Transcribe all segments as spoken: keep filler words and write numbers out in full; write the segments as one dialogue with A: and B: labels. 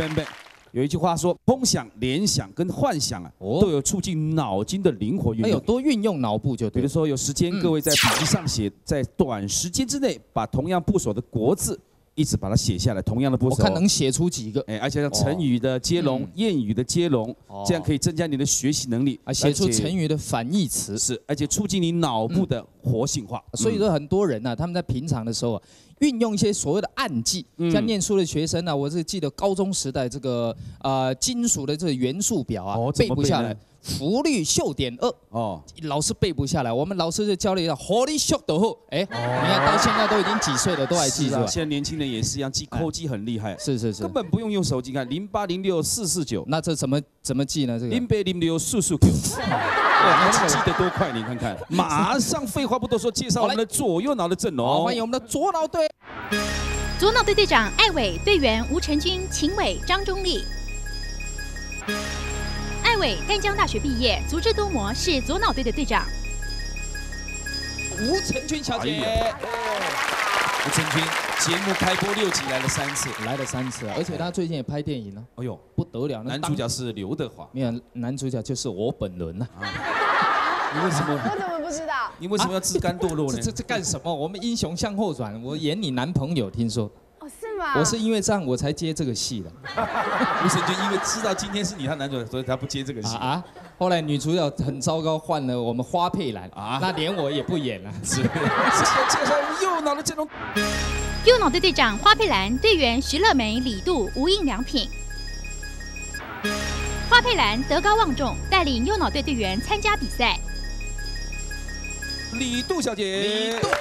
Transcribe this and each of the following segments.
A: 笨笨。有一句话说，空想、联想跟幻想啊，哦、都有促进脑筋的灵活运用。
B: 哎呦，多运用脑部就对。
A: 比如说有时间，各位在笔记上写，在短时间之内把同样部首的国字。 一直把它写下来，同样的部首，
B: 我看能写出几个。
A: 哎，而且像成语的接龙、谚语的接龙，这样可以增加你的学习能力，
B: 啊，写出成语的反义词
A: 是，而且促进你脑部的活性化。
B: 所以说很多人呢，他们在平常的时候啊，运用一些所谓的暗记，像念书的学生呢，我是记得高中时代这个呃金属的这个元素表啊，背不下来。 福律秀点二哦，老师背不下来，我们老师就教了一下活力秀的后，哎，你看到现在都已经几岁了，都还记住。
A: 现在年轻人也是一样，记扣记很厉害。
B: 是是是，
A: 根本不用用手机看，零八零六四四九。
B: 那这怎么怎么记呢？这个
A: 零八零六四四九。哇，记得多快，你看看。马上废话不多说，介绍我们的左右脑的阵容。
B: 欢迎我们的左脑队。
C: 左脑队队长艾伟，队员吴成军、秦伟、张忠立。 艾伟，淡江大学毕业，足智多谋，是左脑队的队长。
B: 吴成军小姐，
A: 吴成军，节目开播六集来了三次，
B: 来了三次，而且他最近也拍电影了。哎呦，不得了！
A: 男主角是刘德华，
B: 没有，男主角就是我本人呐。
A: 你为什么？
D: 我怎么不知道？
A: 你为什么要自甘堕落呢？
B: 这这干什么？我们英雄向后转，我演你男朋友，听说。
D: 哦，是吗？
B: 我是因为这样我才接这个戏的。
A: 吴成军因为知道今天是你他男主角，所以他不接这个戏
B: 啊。后来女主角很糟糕，换了我们花佩兰啊，那连我也不演了。是。
A: 介绍我们右脑的阵容。
C: 右脑队队长花佩兰，队员徐乐梅、李杜、无印良品。花佩兰德高望重，带领右脑队队员参加比赛。
A: 李杜小姐。李杜。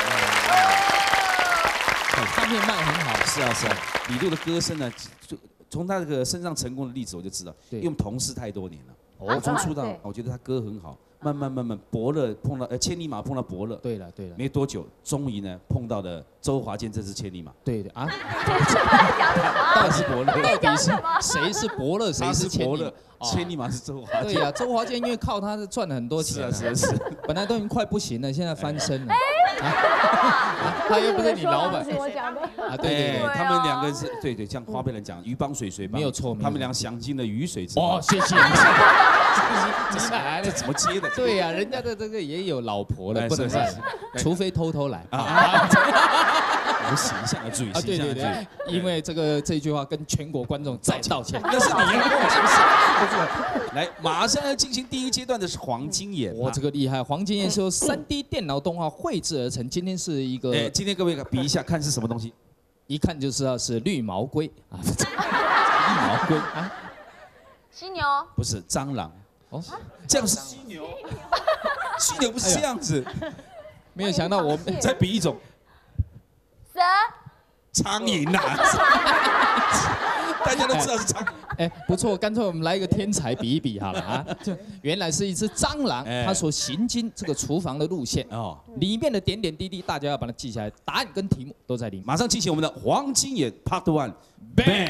B: 唱片卖很好，
A: 是啊是啊，李杜的歌声呢，从他这个身上成功的例子我就知道，因为我们同事太多年了，我从出道，我觉得他歌很好，慢慢慢慢伯乐碰到呃千里马碰到伯乐，
B: 对了对了，
A: 没多久终于呢碰到了周华健这只千里马，
B: 对的啊，
A: 到底是伯乐，
B: 到底是谁是伯乐谁是伯乐？
A: 千里马是周华健。
B: 对呀，周华健因为靠他赚了很多钱。
A: 是啊是是。
B: 本来都已经快不行了，现在翻身了。他又不是你老板。
D: 我讲的。
B: 啊，对对对，
A: 他们两个是对对，像花贝人讲，鱼帮水水帮，
B: 没有错。
A: 他们俩享尽了鱼水之福。
B: 哦，谢谢。
A: 你来了，怎么接的？
B: 对呀，人家的这个也有老婆了，不能这样，除非偷偷来。
A: 啊。有形象的注意，形象的注意。
B: 因为这个这句话跟全国观众再道歉。
A: 那是你呀，不是？来，马上要进行第一阶段的是黄金眼。
B: 哇，这个厉害！黄金眼是由三 D 电脑动画绘制而成。今天是一个，
A: 哎，今天各位比一下，看是什么东西，
B: 一看就知道是绿毛龟啊，绿毛龟啊，
D: 犀牛
A: 不是蟑螂哦，这样是犀牛，犀牛不是这样子，
B: 没有想到我们
A: 再比一种。
D: 蛇、
A: 苍蝇呐，大家都知道是苍蝇。
B: 哎，不错，干脆我们来一个天才比一比好了啊！就原来是一只蟑螂，它所行经这个厨房的路线哦，里面的点点滴滴，大家要把它记下来，答案跟题目都在里面。
A: 马上进行我们的黄金眼 Part One，Bang！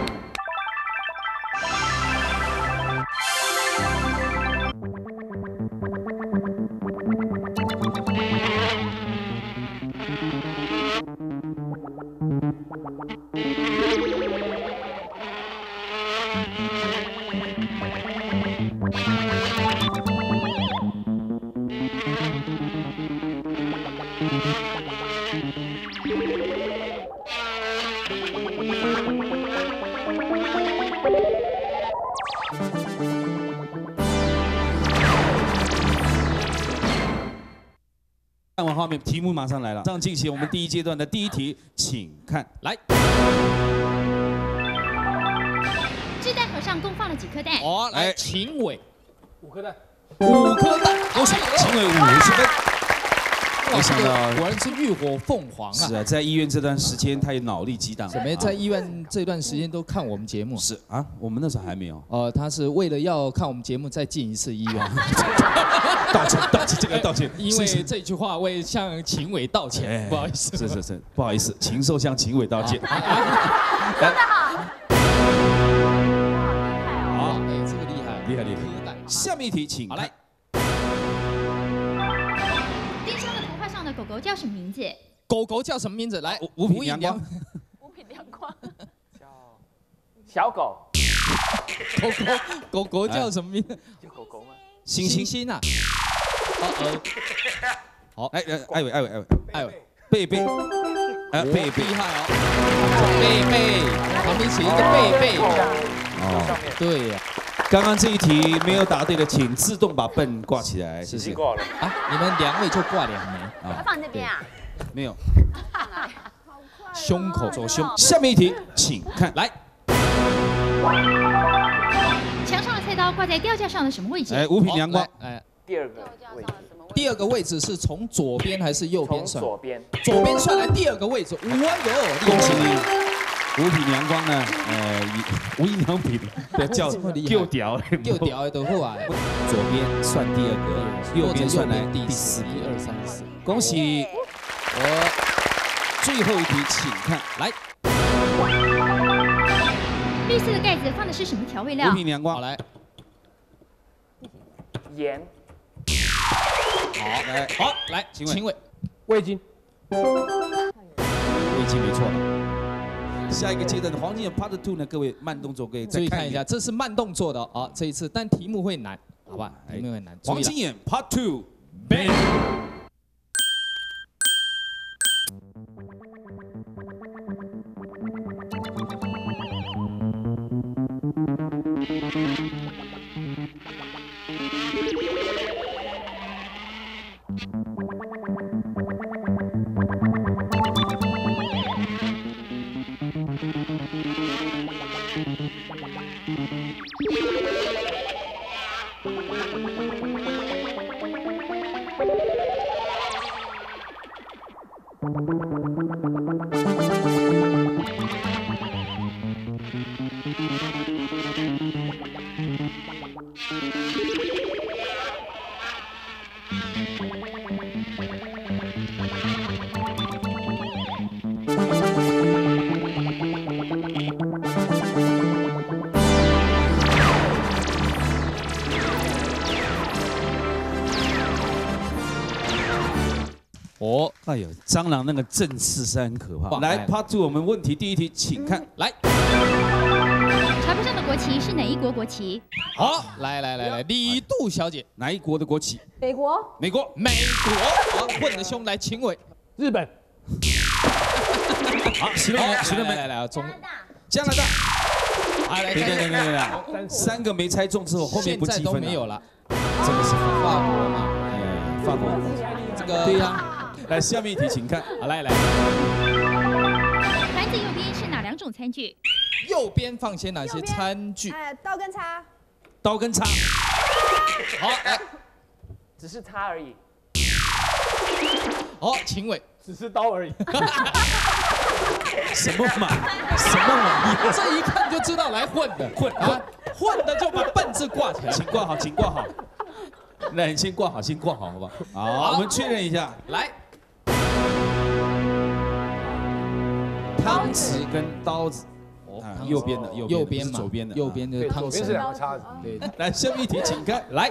A: 看完画面，题目马上来了。上进行我们第一阶段的第一题，请看来。
C: 掷弹盒上共放了几颗蛋？
B: 哦，来，秦伟，
E: 五颗蛋，
B: 五颗蛋，
A: 恭喜秦伟五十分。没想到
B: 果然是浴火凤凰啊！
A: 是啊，在医院这段时间，他也脑力激荡。
B: 怎么在医院这段时间都看我们节目？
A: 是啊，我们那时候还没有。
B: 呃，他是为了要看我们节目，再进一次医院。
A: 道歉，道歉，这个道歉。
B: 因为这句话为向秦伟道歉，不好意思。
A: 是是是，不好意思，禽兽向秦伟道歉。
D: 说得好。
B: 好，哎，这个厉害，
A: 厉害厉害。下面一题，请来。
C: 的狗狗叫什么名字？
B: 狗狗叫什么名字？来，
A: 五品阳光。
D: 五品阳光。
E: 叫小狗。
B: 狗狗狗狗叫什么名字？
E: 叫狗狗吗？
A: 星星
B: 星啊。哦哦。好，
A: 哎哎，艾伟艾伟艾伟
B: 艾伟，
A: 贝贝，哎贝贝
B: 厉害哦，贝贝，旁边写一个贝贝。
A: 哦，
B: 对呀。
A: 刚刚这一题没有答对的，请自动把笨挂起来，谢谢。
E: 挂了
B: 啊，你们两位就挂两枚
D: 啊。放这边啊？
A: 没有。
B: 胸口
A: 左胸。下面一题，请看来。
C: 墙上的菜刀挂在吊架上的什么位置？
A: 哎，五品阳光。
B: 哎，
E: 第二个位置。
B: 第二个位置是从左边还是右边算？
E: 左边。
B: 左边算来第二个位置。哇哟，
A: 恭喜你！五品阳光呢？呃，无印良品的叫旧屌，
B: 旧屌的好啊。
A: 左边算第二个，右边算来第四。
B: 一二三四。
A: 恭喜！我最后一题，请看来。
C: 绿色的盖子放的是什么调味料？
A: 五品阳光，
B: 好来。
E: 盐。
A: 好来，
B: 好来，请问
E: 味精。
A: 味精没错的。下一个阶段的黄金眼 Part Two 呢？各位慢动作，各位
B: 注意看一下，这是慢动作的啊，这一次，但题目会难，好吧？题目会难。
A: 黄金眼 Part Two。哦，哎呦，蟑螂那个阵势是很可怕。来 ，Part Two， 我们问题第一题，请看，来。
C: 茶杯上的国旗是哪一国国旗？
B: 好，来来来来，李杜小姐，
A: 哪一国的国旗？
D: 美国。
A: 美国。
B: 美国。好，混得凶，来，请委。
E: 日本。
A: 好，徐乐梅，徐乐梅，
B: 来来，中
A: 加拿大。
B: 好，来，
A: 对对对对对，三个没猜中之后，后面不积分
B: 没有了。
A: 这个是
B: 法国嘛？
A: 哎，法国。
B: 这个
A: 对呀。来，下面一题，请看。
B: 好，来来。
C: 盘子右边是哪两种餐具？
B: 右边放些哪些餐具？
D: 哎，刀跟叉。
A: 刀跟叉。
B: 好，来，
E: 只是叉而已。
B: 好，秦伟，
E: 只是刀而已。
A: 什么嘛？什么嘛？
B: 这一看就知道来混的，
A: 混
B: 啊，混的就把笨字挂起来，
A: 请挂好，请挂好。那你先挂好，先挂好，好不好？好，我们确认一下，
B: 来。
A: 汤匙跟刀子，啊，右边的，右
B: 右边嘛，
A: 左边的，
B: 右边的汤匙，
E: 左边是两个叉子。
B: 对，
A: 来，下面一题，请看，来。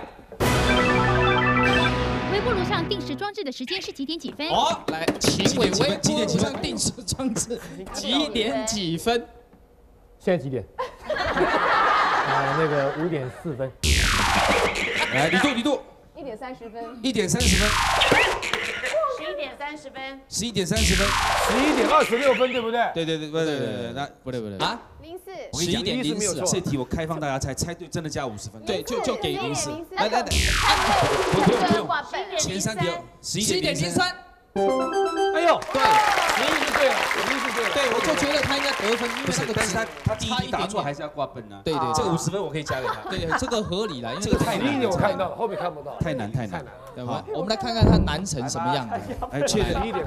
C: 微波炉上定时装置的时间是几点几分？
B: 好，来，请微波
A: 炉
B: 上定时装置几点几分？
E: 现在几点？啊，那个五点四分。
A: 来，李杜，李杜。
D: 一点三十分。
A: 一点三十分。
D: 十一点三十分。
A: 十一点三十分。
E: 十一点二十六分，对不对？
A: 对对对，不对对对，那
B: 不对不对啊，
D: 零四。
A: 十一点零四，这题我开放大家猜，猜对真的加五十分。
B: 对，就就给零四。
A: 来来来，不用不用，前三题，十一点零三。
E: 哎呦，对，十一是对了，十一是对了。
B: 对，我就觉得他应该得分，因为那个
A: 但是他他第一题答错还是要挂分啊。
B: 对对，
A: 这个五十分我可以加给他。
B: 对，这个合理了，因为
A: 这个太难了。
E: 我看到了，后面看不到。
A: 太难太难。
B: 对吧？我们来看看他难成什么样子。
A: 哎，确认
E: 十一点。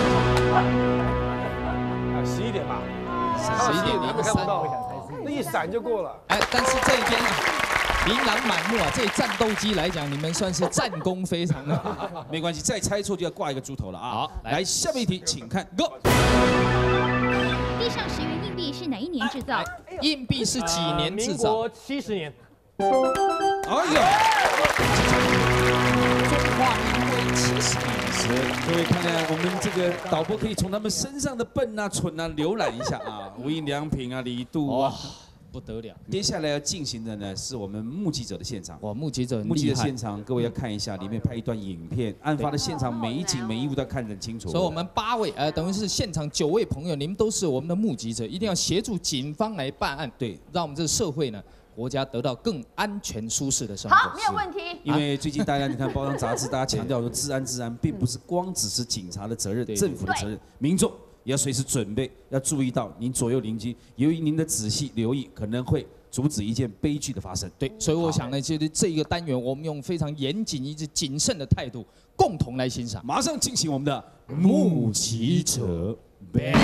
E: 啊，十一点吧。
B: 十一点零三。
E: 那一闪就过了。
B: 哎，但是这一边啊，琳琅满目啊，这战斗机来讲，你们算是战功非常的。
A: 没关系，再猜错就要挂一个猪头了啊！好，来下面一题，请看 Go。
C: 地上十元硬币是哪一年制造？
B: 硬币是几年制造？
E: 民国七十年。
A: 哎呀！
B: 中华民国七十年。
A: 是，各位看看我们这个导播可以从他们身上的笨啊、蠢啊浏览一下啊，无印良品啊、李杜啊，
B: 不得了。
A: 接下来要进行的呢，是我们目击者的现场。
B: 哇，目击者
A: 目击的现场，各位要看一下，里面拍一段影片，案发的现场每一景每一物都要看得很清楚。
B: 所以我们八位，呃，等于是现场九位朋友，你们都是我们的目击者，一定要协助警方来办案，
A: 对，
B: 让我们这个社会呢。 国家得到更安全舒适的生活。
D: 好，没有问题。
A: 因为最近大家你看报章杂志，大家强调说治安治安，并不是光只是警察的责任、政府的责任，民众也要随时准备，要注意到您左右邻居，由于您的仔细留意，可能会阻止一件悲剧的发生。
B: 对，所以我想呢，其实这个单元我们用非常严谨以及谨慎的态度，共同来欣赏。
A: 马上进行我们的目击者 band。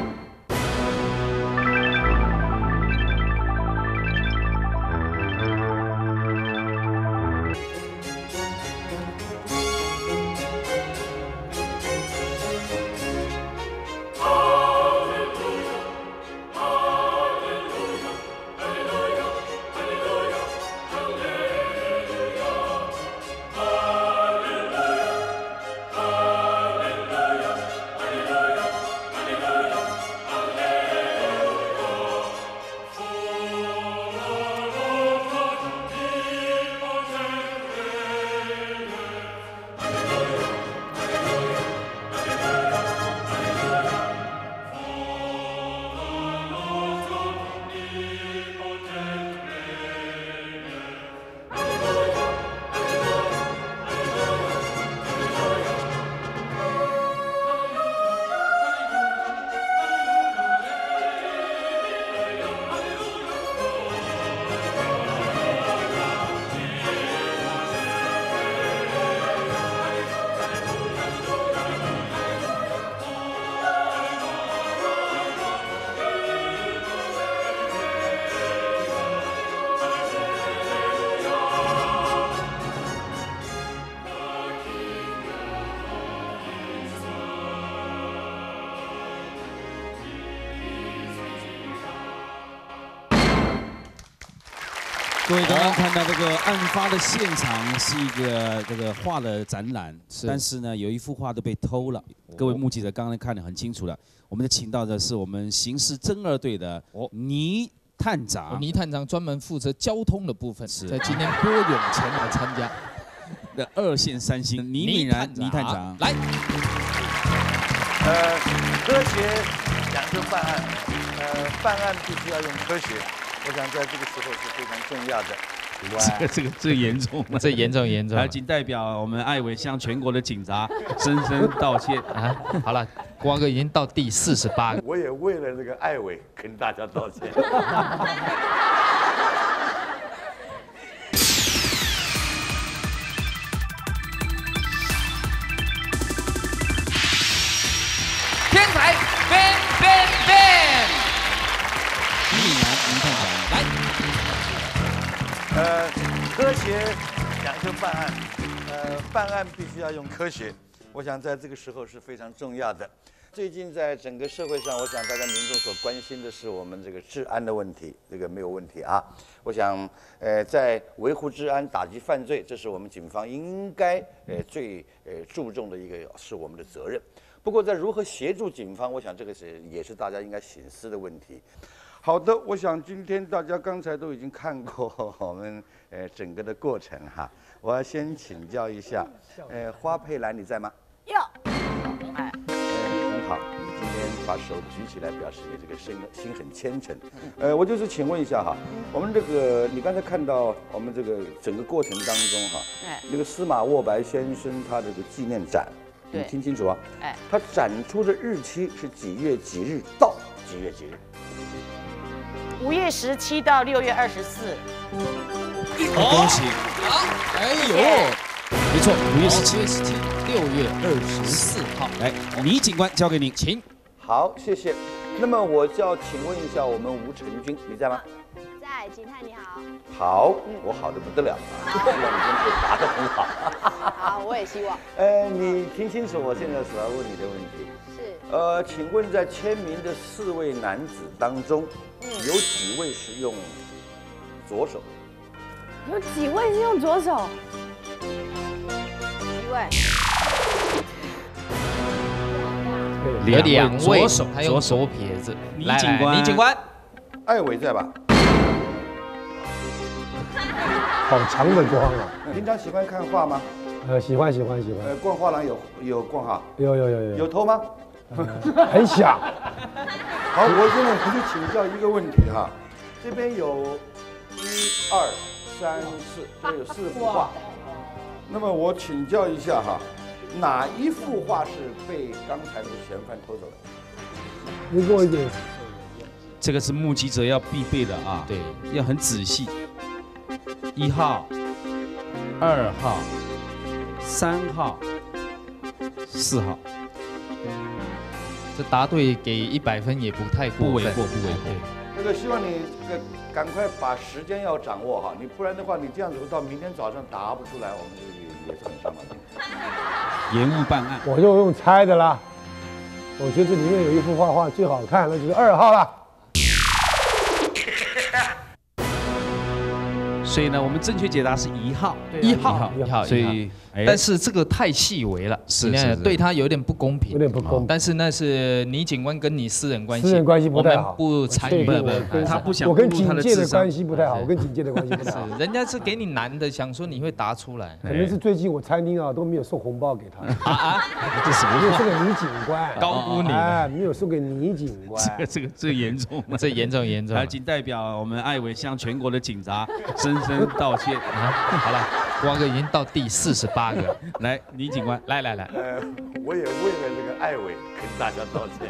A: 各位刚刚看到这个案发的现场是一个这个画的展览，但是呢有一幅画都被偷了。各位目击者刚刚看得很清楚了。我们请到的是我们刑事侦二队的倪探长。
B: 倪探长专门负责交通的部分，在今天拨远前来参加
A: 的二线三星倪敏然倪探长
B: 来。
F: 呃，科学讲究办案，呃，办案必须要用科学。 我想在这个时候是非常重要的。
A: 这个这个最严重了，
B: 这严重严重。
A: 还仅代表我们艾伟向全国的警察深深道歉
B: 啊！好了，光哥已经到第四十八个。
F: 我也为了这个艾伟跟大家道歉。
B: 天才 ，ban ban ban。
A: 倪然倪探长来。
F: 呃，科学讲究办案，呃，办案必须要用科学。我想在这个时候是非常重要的。最近在整个社会上，我想大家民众所关心的是我们这个治安的问题，这个没有问题啊。我想，呃，在维护治安、打击犯罪，这是我们警方应该呃最呃注重的一个是我们的责任。不过，在如何协助警方，我想这个是也是大家应该省思的问题。 好的，我想今天大家刚才都已经看过我们呃整个的过程哈，我要先请教一下，呃花佩兰你在吗？
D: 有。
F: 哎，呃很好，你今天把手举起来，表示你这个心心很虔诚。呃，我就是请问一下哈，我们这个你刚才看到我们这个整个过程当中哈，哎，那个司马沃白先生他这个纪念展，你听清楚啊，哎，他展出的日期是几月几日到几月几日？
D: 五月十七到六月二十四，
A: 恭喜！
B: 好，哎呦，
A: 没错，五月十七、
B: 月十七、六月二十四号。来，倪警官交给你，请。
F: 好，谢谢。那么我就要请问一下我们吴成军，你在吗？
D: 在，警探你好。
F: 好，我好的不得了，希望你今天可以答得很好。
D: 好，我也希望。
F: 呃，你听清楚我现在所要问你的问题。是。呃，请问在签名的四位男子当中，嗯、有几位是用左手？
D: 有几位是用左手？几位？
B: 有两位，他用左撇子。
A: 倪警官，
B: 倪警官，
F: 艾伟在吧？
E: 好强的光啊！
F: 平常喜欢看画吗？
E: 呃，喜欢喜欢喜欢。
F: 呃，逛画廊有有逛哈？
E: 有有有有。
F: 有偷吗？
E: 很想。
F: 好，我现在我就请教一个问题哈，这边有一二三四，这有四幅画。那么我请教一下哈，哪一幅画是被刚才的嫌犯偷走的？
E: 你给我一点。
A: 这个是目击者要必备的啊，对，要很仔细。一号、二号、三号、四号。
B: 这答对给一百分也不太过分，
A: 不为过，不为过。
F: 那个希望你赶快把时间要掌握哈，你不然的话，你这样子到明天早上答不出来，我们这个也是很伤脑筋。
A: 延误办案，
E: 我就用猜的啦。我觉得这里面有一幅画画最好看，那就是二号了。
A: 所以呢，我们正确解答是一号，
B: 一号，一号，
A: 所以，
B: 但是这个太细微了，
A: 是是
B: 对他有点不公平，
E: 有点不公平。
B: 但是那是倪警官跟你私人关系，
E: 私人关系不太好，
B: 我们不参与，
A: 他不想。
E: 我跟警戒的关系不太好，我跟警戒的关系不太好。
B: 人家是给你难的，想说你会答出来。
E: 可能是最近我餐厅啊都没有送红包给他。
A: 啊，这什么？
E: 没有送给倪警官，
B: 高估你，
E: 哎，没有送给倪警官。
A: 这个这个最严重，
B: 这严重严重。
A: 还仅代表我们艾伟向全国的警察深深道歉。
B: 啊，好了，光哥已经到第四十八个，
A: 来，倪警官，
B: 来来来，
F: 呃，我也为了这个艾伟跟大家道歉。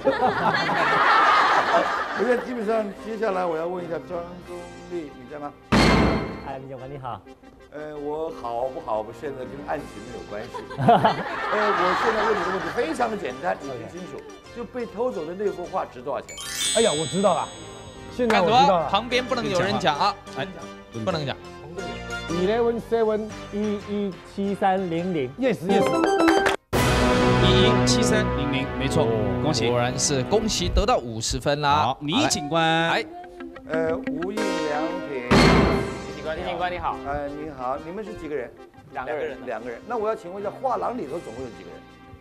F: 我现在基本上接下来我要问一下张宗立，你在吗？
G: 哎，倪警官你好。
F: 呃，我好不好？现在跟案情没有关系。呃，我现在问你的问题非常的简单，你听清楚，就被偷走的那幅画值多少钱？
E: 哎呀，我知道了，现在我知道了。
B: 旁边不能有人讲啊，哎，不能讲。
E: Eleven seven
G: 一一七三零零
E: yes yes
A: 一一七三零零，没错，恭喜，
B: 果然是恭喜得到五十分啦。
A: 好，倪警官，
B: 哎，
F: 呃，无印良品，
G: 倪警官，倪警官你好，
F: 呃，你好，你们是几个人？
G: 两个人，
F: 两个人。那我要请问一下，画廊里头总共有几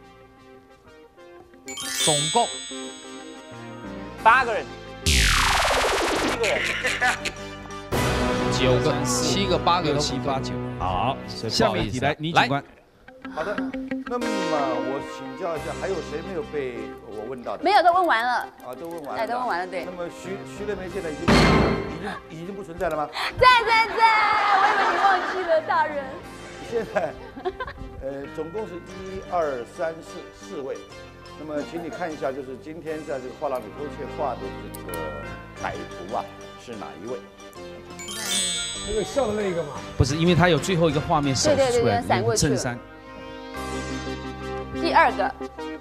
F: 个人？
B: 总共
G: 八个人，七个人。
B: 九个、七个、八个、
A: 七八九。好，
B: 下
A: 面一题来，倪警官。
F: 好的，那么我请教一下，还有谁没有被我问到的？
H: 没有，都问完了。
F: 啊，都问完了。
H: 哎，都问完了，对。
F: 那么徐徐乐梅现在已经已经已经不存在了吗？
H: 在在在，我以为你忘记了，大人。
F: 现在，呃，总共是一二三四四位。那么，请你看一下，就是今天在这个画廊里偷窃画的这个歹徒啊，是哪一位？
E: 那个笑的那个嘛，
A: 不是，因为他有最后一个画面手出来，
H: 闪过去
A: 正三。
H: 第二个。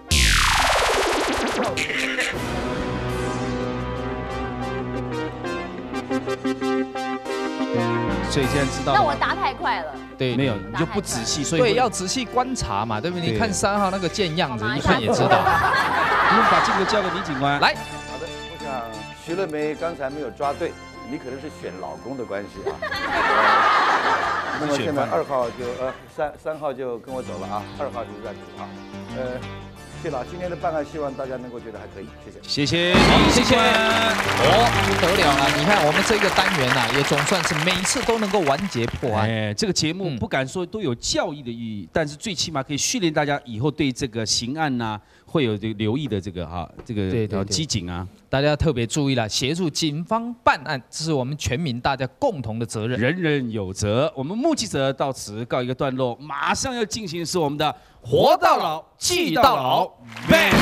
A: 所以现在知道。
H: 那我答太快了。
B: 对，
A: 没有，你就不仔细，所以
B: 对，要仔细观察嘛，对不对？你看三号那个贱样子，一看也知道。
A: 我们把镜头交给倪警官。
B: 来，
F: 好的，我想徐乐梅刚才没有抓对。你可能是选老公的关系啊，呃、那么现在二号就呃三三号就跟我走了啊，二号就是在主号，呃，谢了，今天的办案希望大家能够觉得还可以，谢谢，
A: 谢谢，好，谢谢，
B: 哦，不得了了，你看我们这个单元呐、啊，也总算是每次都能够完结破案。
A: 哎，这个节目不敢说都有教育的意义，但是最起码可以训练大家以后对这个刑案呐、啊、会有这个留意的这个哈、啊，这个对对机警啊。
B: 大家特别注意了，协助警方办案，这是我们全民大家共同的责任，
A: 人人有责。我们目击者到此告一个段落，马上要进行的是我们的活到老，记到老 ，bang！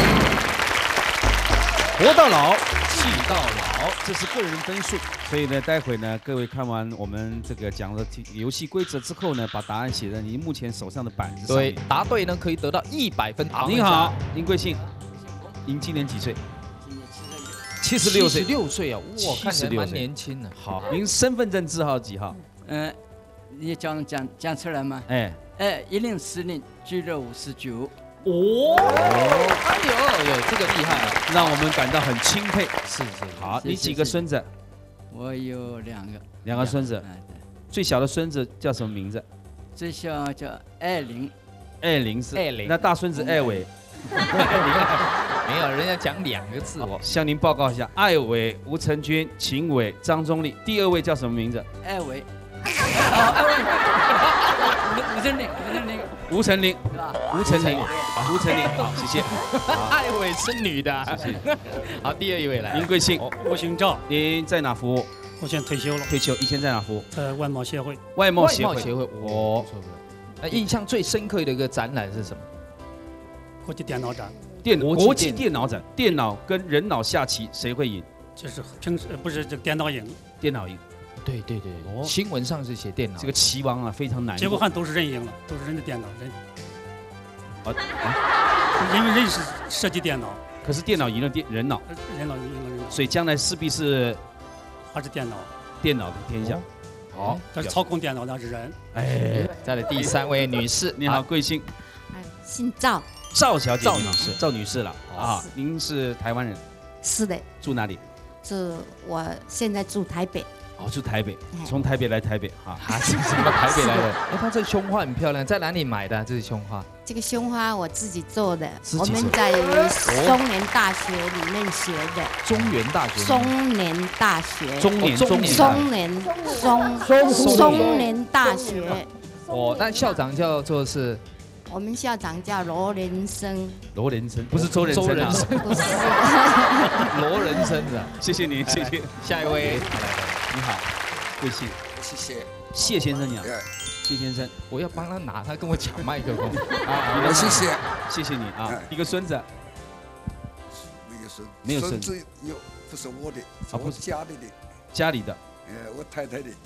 A: 活到老，记到老，这是个人分数。所以呢，待会呢，各位看完我们这个讲的游戏规则之后呢，把答案写在你目前手上的板子上。
B: 对，答对呢可以得到一百分。
A: 您好，林贵姓？您今年几岁？七十六岁，
B: 六岁啊，哇，看起来蛮年轻的。
A: 好，您身份证字号几号？
I: 嗯，你讲讲讲出来吗？
A: 哎
I: 哎，一零四零 G 六五十九。
B: 哦，哎呦呦，这个厉害了，
A: 让我们感到很钦佩。
B: 是是，
A: 好，你几个孙子？
I: 我有两个。
A: 两个孙子。最小的孙子叫什么名字？
I: 最小叫艾琳。
A: 艾琳是。
B: 艾琳。
A: 那大孙子艾伟。
B: 没有，人家讲两个字哦。
A: 向您报告一下，艾伟、吴成军、秦伟、张宗立，第二位叫什么名字？
I: 艾伟。
A: 艾
I: 吴成林，吴成林，
A: 吴成林，吴成林，吴成林，好，谢谢。
B: 艾伟是女的，
A: 谢谢。
B: 好，第二一位来。
A: 您贵姓？
J: 我姓赵，
A: 您在哪服务？
J: 我现在退休了。
A: 退休，以前在哪服务？
J: 在外贸协会。
A: 外贸协会。
B: 外贸协会，哦。那印象最深刻的一个展览是什么？
J: 国际电脑展。
A: 电国际电脑展，电脑跟人脑下棋谁会赢？
J: 就是平时不是这个电脑赢。
A: 电脑赢。
B: 对对对，哦、新闻上是写电脑。
A: 这个棋王啊，非常难。
J: 结果看都是人赢了，都是人的电脑人。
A: 啊啊！
J: 因为人是设计电脑。
A: 可是电脑赢了电人脑。
J: 人脑赢了人脑。
A: 所以将来势必是
J: 还是电脑。
A: 电脑的天下。好、哦，
J: 但是操控电脑那是人。
B: 哎，再来第三位女士，
A: 你好，贵姓？
K: 姓赵。
A: 赵小姐，
B: 赵女士，
A: 赵女士了啊！您是台湾人？
K: 是的。
A: 住哪里？
K: 住我现在住台北。
A: 哦，住台北，从台北来台北啊！
B: 啊，是什么台北来的？哎，她这胸花很漂亮，在哪里买的？这是胸花？
K: 这个胸花我自己做的，我们在中原大学里面学的。
B: 中原大学。
K: 中年大学。
A: 中年中
K: 年中年中中年大学。
B: 哦，那校长叫做是？
K: 我们校长叫罗仁生。
A: 罗仁生不是周仁生啊？
K: 不是。
B: 罗仁生的，
A: 谢谢你，谢谢。
B: 下一位。
A: 你好，贵姓？
L: 谢谢。
A: 谢先生你好。谢先生，
B: 我要帮他拿，他跟我抢麦克风。
L: 啊，谢谢，
A: 谢谢你啊。一个孙子。
L: 没有孙，
A: 没有孙
L: 子有，不是我的，是我家里的。
A: 家里的。
L: 呃，我太太的。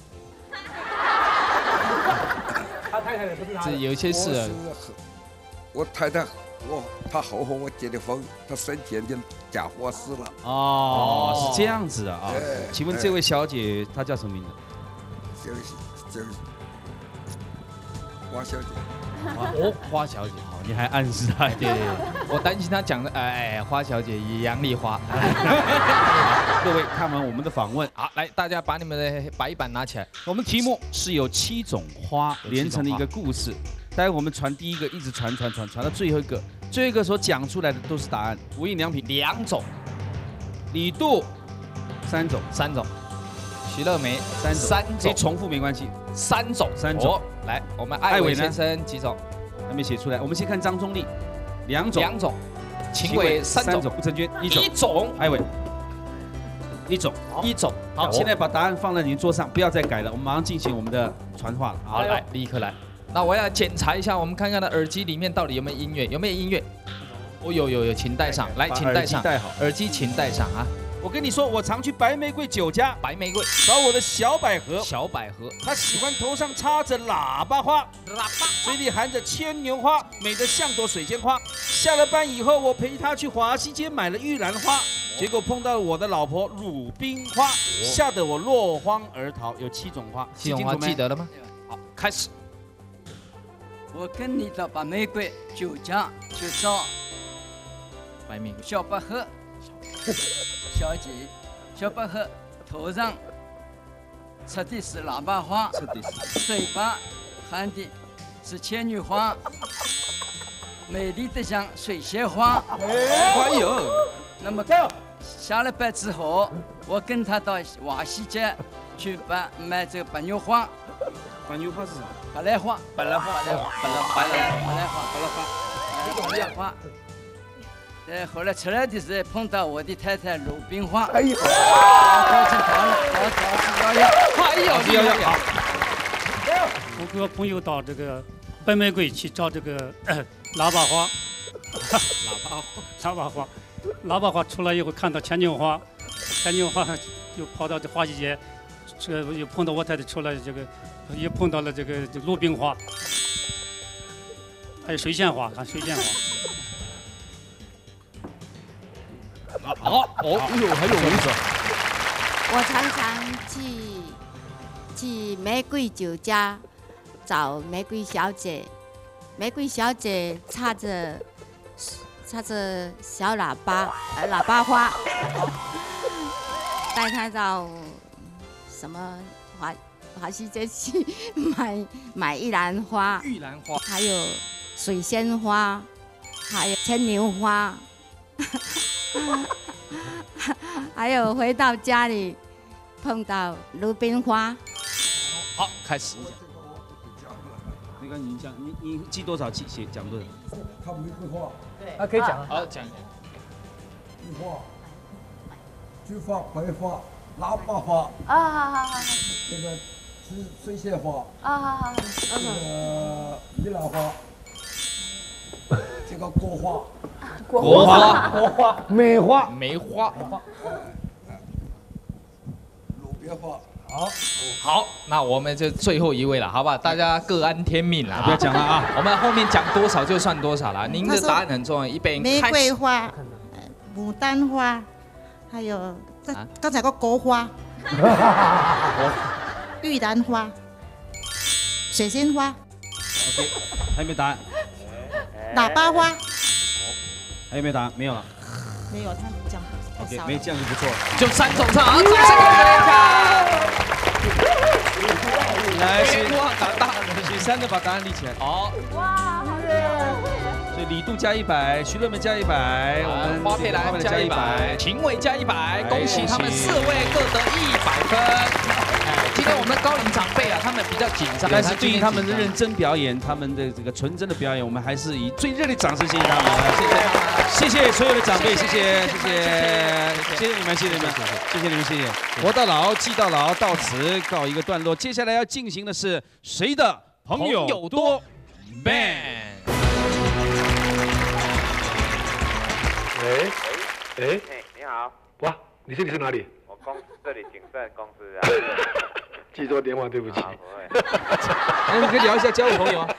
E: 他太太的不是他。
B: 这有一些事啊。
L: 我太太。我他后和我结的婚，他生前就嫁祸死了。
A: 哦，是这样子啊啊！请问这位小姐她叫什么名字？
L: 就是就是花小姐。
B: 哦，花小姐，
A: 好，你还暗示她？
B: 对对对，我担心她讲的哎，花小姐杨丽花。
A: 各位看完我们的访问，
B: 好，来大家把你们的白板拿起来。
A: 我们题目是有七种花连成的一个故事。待会我们传第一个，一直传传传传到最后一个，最后一个所讲出来的都是答案。无印良品
B: 两种，
A: 李杜三种，
B: 三种，徐乐梅
A: 三种，
B: 三种，
A: 可以重复没关系，
B: 三种，
A: 三种。
B: 来，我们艾伟先生几种？
A: 还没写出来。我们先看张忠立，两种，
B: 两种，秦伟三种，
A: 吴成军一种，
B: 一种，
A: 艾伟一种，
B: 一种。
A: 好，现在把答案放在你桌上，不要再改了，我们马上进行我们的传话了。
B: 好，来，立刻来。那我要检查一下，我们看看他耳机里面到底有没有音乐，有没有音乐？哦，有有有，请戴上，来，请戴上，
A: 戴好，
B: 耳机请戴上啊！
A: 我跟你说，我常去白玫瑰酒家，
B: 白玫瑰
A: 找我的小百合，
B: 小百合，
A: 他喜欢头上插着喇叭花，
B: 喇叭，
A: 嘴里含着牵牛花，美得像朵水仙花。下了班以后，我陪他去华西街买了玉兰花，结果碰到了我的老婆鲁冰花，吓得我落荒而逃。有七种花，
B: 七种花记得了吗？好，开始。
I: 我跟你到白玫瑰酒家去找
B: 白玫瑰
I: 小百合小姐，小百合头上插的是喇叭花，嘴巴含的是牵牛花，美丽的像水仙花。
A: 哎呦！
I: 那么下了班之后，我跟他到华西街去买买这个白牛花。
A: 白牛花是什么？
I: 白兰花，
A: 白兰花，
I: 白兰花，白兰花，白兰花，白兰花，白兰花。呃，后来出来的时候碰到我的太太鲁冰花。哎呦！高兴逃了，要找是要要，
B: 哎呦，要要要！
J: 我跟我朋友到这个白玫瑰去找这个喇叭花，喇叭花，喇叭花，喇叭花出来以后看到牵牛花，牵牛花又跑到这华西街，这又碰到我太太出来这个。也碰到了这个鲁冰花，还有水仙花，看水仙花。
B: 好，哦，哎呦，很有意思。
K: 我常常去去玫瑰酒家找玫瑰小姐，玫瑰小姐插着插着小喇叭，呃，喇叭花，带她到什么华。华西街去买买玉兰花，
B: 玉兰花，
K: 还有水仙花，还有牵牛花，还有回到家里碰到鲁冰花。
B: 好， 好，开始。
A: 那个你讲，你你记多少记写讲多少？
L: 他玫瑰花。
E: 对。啊，可以讲啊。
B: 好，讲。
L: 绿花、菊花、白花、喇叭花。
H: 啊，好好好。
L: 这个是水仙花。
H: 啊，好好。
L: 这个米兰花。这个国花。
B: 国花。
E: 国花。梅花。
B: 梅花。
L: 路边花。
B: 好，好，那我们就最后一位了，好不好？大家各安天命了，
A: 不要讲了啊！
B: 我们后面讲多少就算多少了。您的答案很重要，一边
M: 玫瑰花、牡丹花，还有这刚才个国花、玉兰花、水仙花。
A: OK， 还有没有答案？
M: 喇叭花。
A: 还有没有答案？没有了。
M: 没有，他讲。
A: OK， 没这样就不错了。
B: 就三种唱，好，掌声给大家。
A: 来，许答许三个把答案立起来。
B: 好。
H: 哇，好厉害！
A: 所以李杜加一百，徐乐门加一百，我们
B: 花佩兰加一百，秦伟加一百，恭喜他们四位各得一百分。今天我们的高龄长辈啊，他们比较紧张，
A: 但是对于他们的认真表演，他们的这个纯真的表演，我们还是以最热烈掌声谢谢他们，谢谢他们，谢谢所有的长辈，谢谢谢谢谢谢你们，谢谢你们，谢谢你们，谢谢。活到老，记到老，到此告一个段落。接下来要进行的是谁的朋友多 ？Band。
E: 喂，哎，
N: 你好，
E: 哇，你这里是哪里？
N: 我公这里景盛公司啊。
E: 记错电话，对不起。
N: 不会。
A: 哎，你可以聊一下交个朋友啊。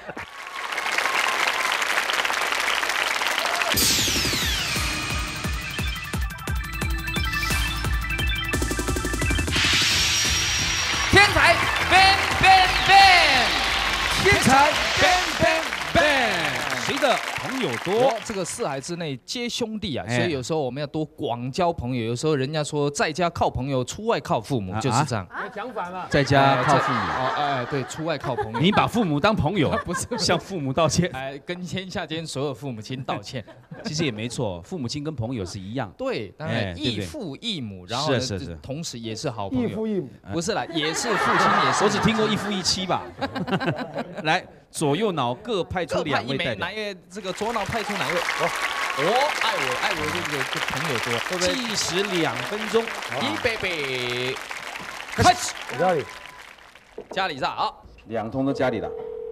B: 天才 ，bang bang bang，
A: 天才 ，bang bang bang， 谁的朋友多？
B: 这个四海之内皆兄弟啊，所以有时候我们要多广交朋友。有时候人家说在家靠朋友，出外靠父母，就是这样。
E: 讲反了。
A: 在家靠父母。
B: 哦，哎，对，出外靠朋友。
A: 你把父母当朋友，
B: 不是
A: 向父母道歉。
B: 哎，跟天下间所有父母亲道歉。
A: 其实也没错，父母亲跟朋友是一样。
B: 对，当然异父异母，然后呢，是是，同时也是好朋友。
E: 异父异母。
B: 不是啦，也是父亲，也是。
A: 我只听过一夫一妻吧。来，左右脑各派出两位代表。
B: 哪位？这个左脑派出哪位？哦，哦，艾伟，艾伟这个朋友多，对不对？
A: 计时两分钟，
B: 预备备，开始。
E: 家里，
B: 家里上啊，
A: 两通都家里的。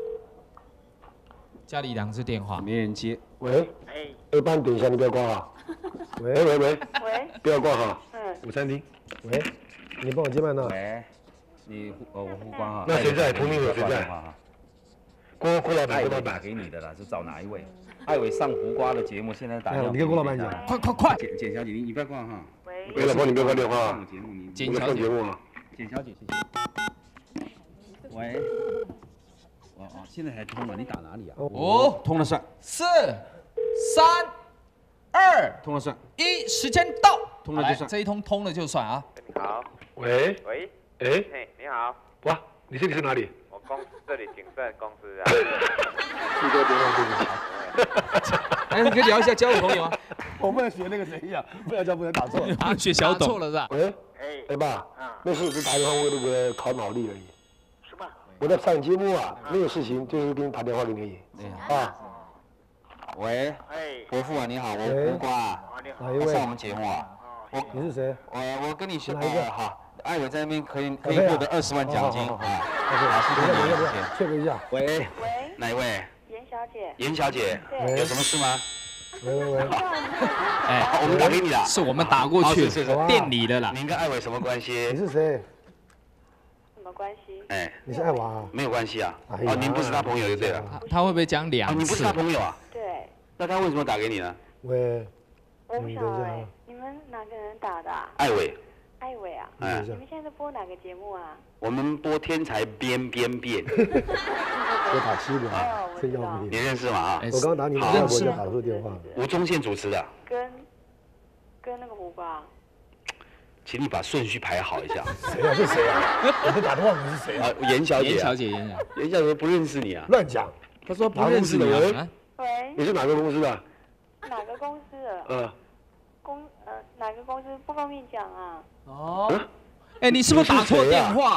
B: 家里两只电话，
A: 没人接。
E: 喂，哎，二班等一下，你不要挂哈。喂喂喂，喂，不要挂哈。嗯。午餐厅。喂，你帮我接麦呢。
A: 喂，你呃我胡光哈。
E: 那谁在？同名有谁在？郭郭老板，郭老板
A: 打给你的啦，是找哪一位？艾伟上胡瓜的节目，现在打电话。
E: 你跟郭老板讲，
B: 快快快！
A: 简简小姐，你你不要挂哈。
E: 喂。喂，老婆，你不要挂电话啊。
A: 节目你。
B: 简小姐。
A: 简小姐，谢谢。喂。哦哦，现在还通了，你打哪里啊？
B: 哦，
A: 通了算。
B: 四、三、二，
A: 通了算。
B: 一，时间到。
A: 通了就算。
B: 这一通通了就算啊。
N: 你好。
E: 喂。
N: 喂。
E: 哎。
N: 嘿，你好。
E: 哇，你这里是哪里？
N: 我公这里景盛公司啊。
E: 记错电话，对不起。
A: 哎，你可以聊一下交个朋友啊。
E: 我不能学那个谁呀，不要叫不能打错。
A: 啊，学小董。
B: 错了是吧？
E: 喂。哎。哎爸。那是只打电话为那个考脑力而已。什么？我在上节目啊，没有事情，就是给你打电话给你。啊。
O: 喂。哎。伯父啊，你好，我胡瓜啊。
E: 哪一位？
O: 上我们节目啊。
E: 我。你是谁？
O: 我我跟你学
E: 哪一个？
O: 哈。艾伟在那边可以可以获得二十万奖金啊！
E: 好，谢谢谢谢，确认一下。
O: 喂
H: 喂，
O: 哪一位？
H: 严小姐。
O: 严小姐，有什么事吗？
E: 喂喂喂。
B: 哎，
O: 我们打给你的，
B: 是我们打过去，
O: 是是
B: 店里的啦。
O: 您跟艾伟什么关系？
E: 你是谁？
H: 什么关系？
O: 哎，
E: 你是艾娃啊？
O: 没有关系啊。哦，您不是他朋友就对了。
B: 他会不会讲两次？
O: 你不是他朋友啊？
H: 对。
O: 那他为什么打给你呢？
E: 喂。
H: 我不晓得哎，你们哪个人打的？
O: 艾伟。
H: 艾伟啊，
O: 哎，
H: 你们现在在播哪个节目啊？
O: 我们播《天才边边变》。
E: 我打七个啊，真要命！
O: 你认识吗？啊，
E: 我刚刚打你们外国就打错电话。
O: 吴宗宪主持的。
H: 跟跟那个胡瓜。
O: 请你把顺序排好一下。
E: 谁啊？是谁啊？我打电话你是谁啊？
O: 严小姐。
B: 严小姐，严小姐。
O: 严小姐不认识你啊？
E: 乱讲。
O: 他说不认识你啊。
H: 喂。
E: 你是哪个公司的？
H: 哪个公司的？
E: 嗯。
H: 公呃哪个公司不方便讲啊？
B: 哦，哎，你是不是打错电话？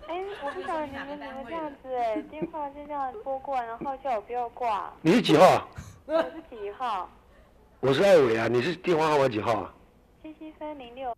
P: 哎，我不晓得你们你们这样子哎，电话就这样拨过来，然后叫我不要挂。
E: 你是几号啊？
P: 我是几号？
E: 我是艾伟啊，你是电话号码几号啊？
P: 七七三零六。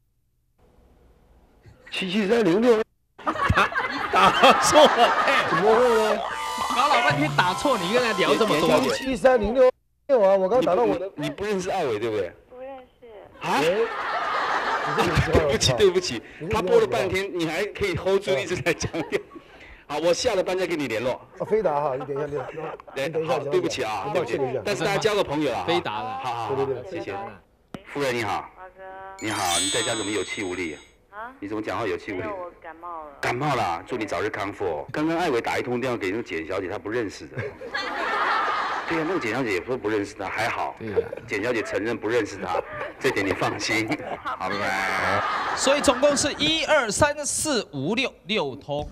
E: 七七三零六。
B: 打错了，哎，
E: 怎么会呢？
B: 搞老半天打错，你跟他聊这么多。
E: 七七三零六六啊，我刚打到我的。你不认识艾伟对不对？
P: 不认识。
E: 啊？
Q: 对不起，对不起，他播了半天，你还可以 hold 住，一直在讲。好，我下了班再跟你联络。
E: 啊，飞达哈，你等一下，你等一下，
Q: 对不起啊，对不起，但是大家交个朋友啊。
B: 飞达的，
Q: 好好，
E: 对对对，
Q: 谢谢。夫人你好。你好，你在家怎么有气无力？啊？你怎么讲话有气无力？
P: 我感冒了。
Q: 感冒了，祝你早日康复。刚刚艾伟打一通电话给那个简小姐，她不认识的。对呀，那个简小姐也不是不认识她，还好。对呀，简小姐承认不认识她，这点你放心。好，拜拜。
B: 所以总共是一二三四五六六通。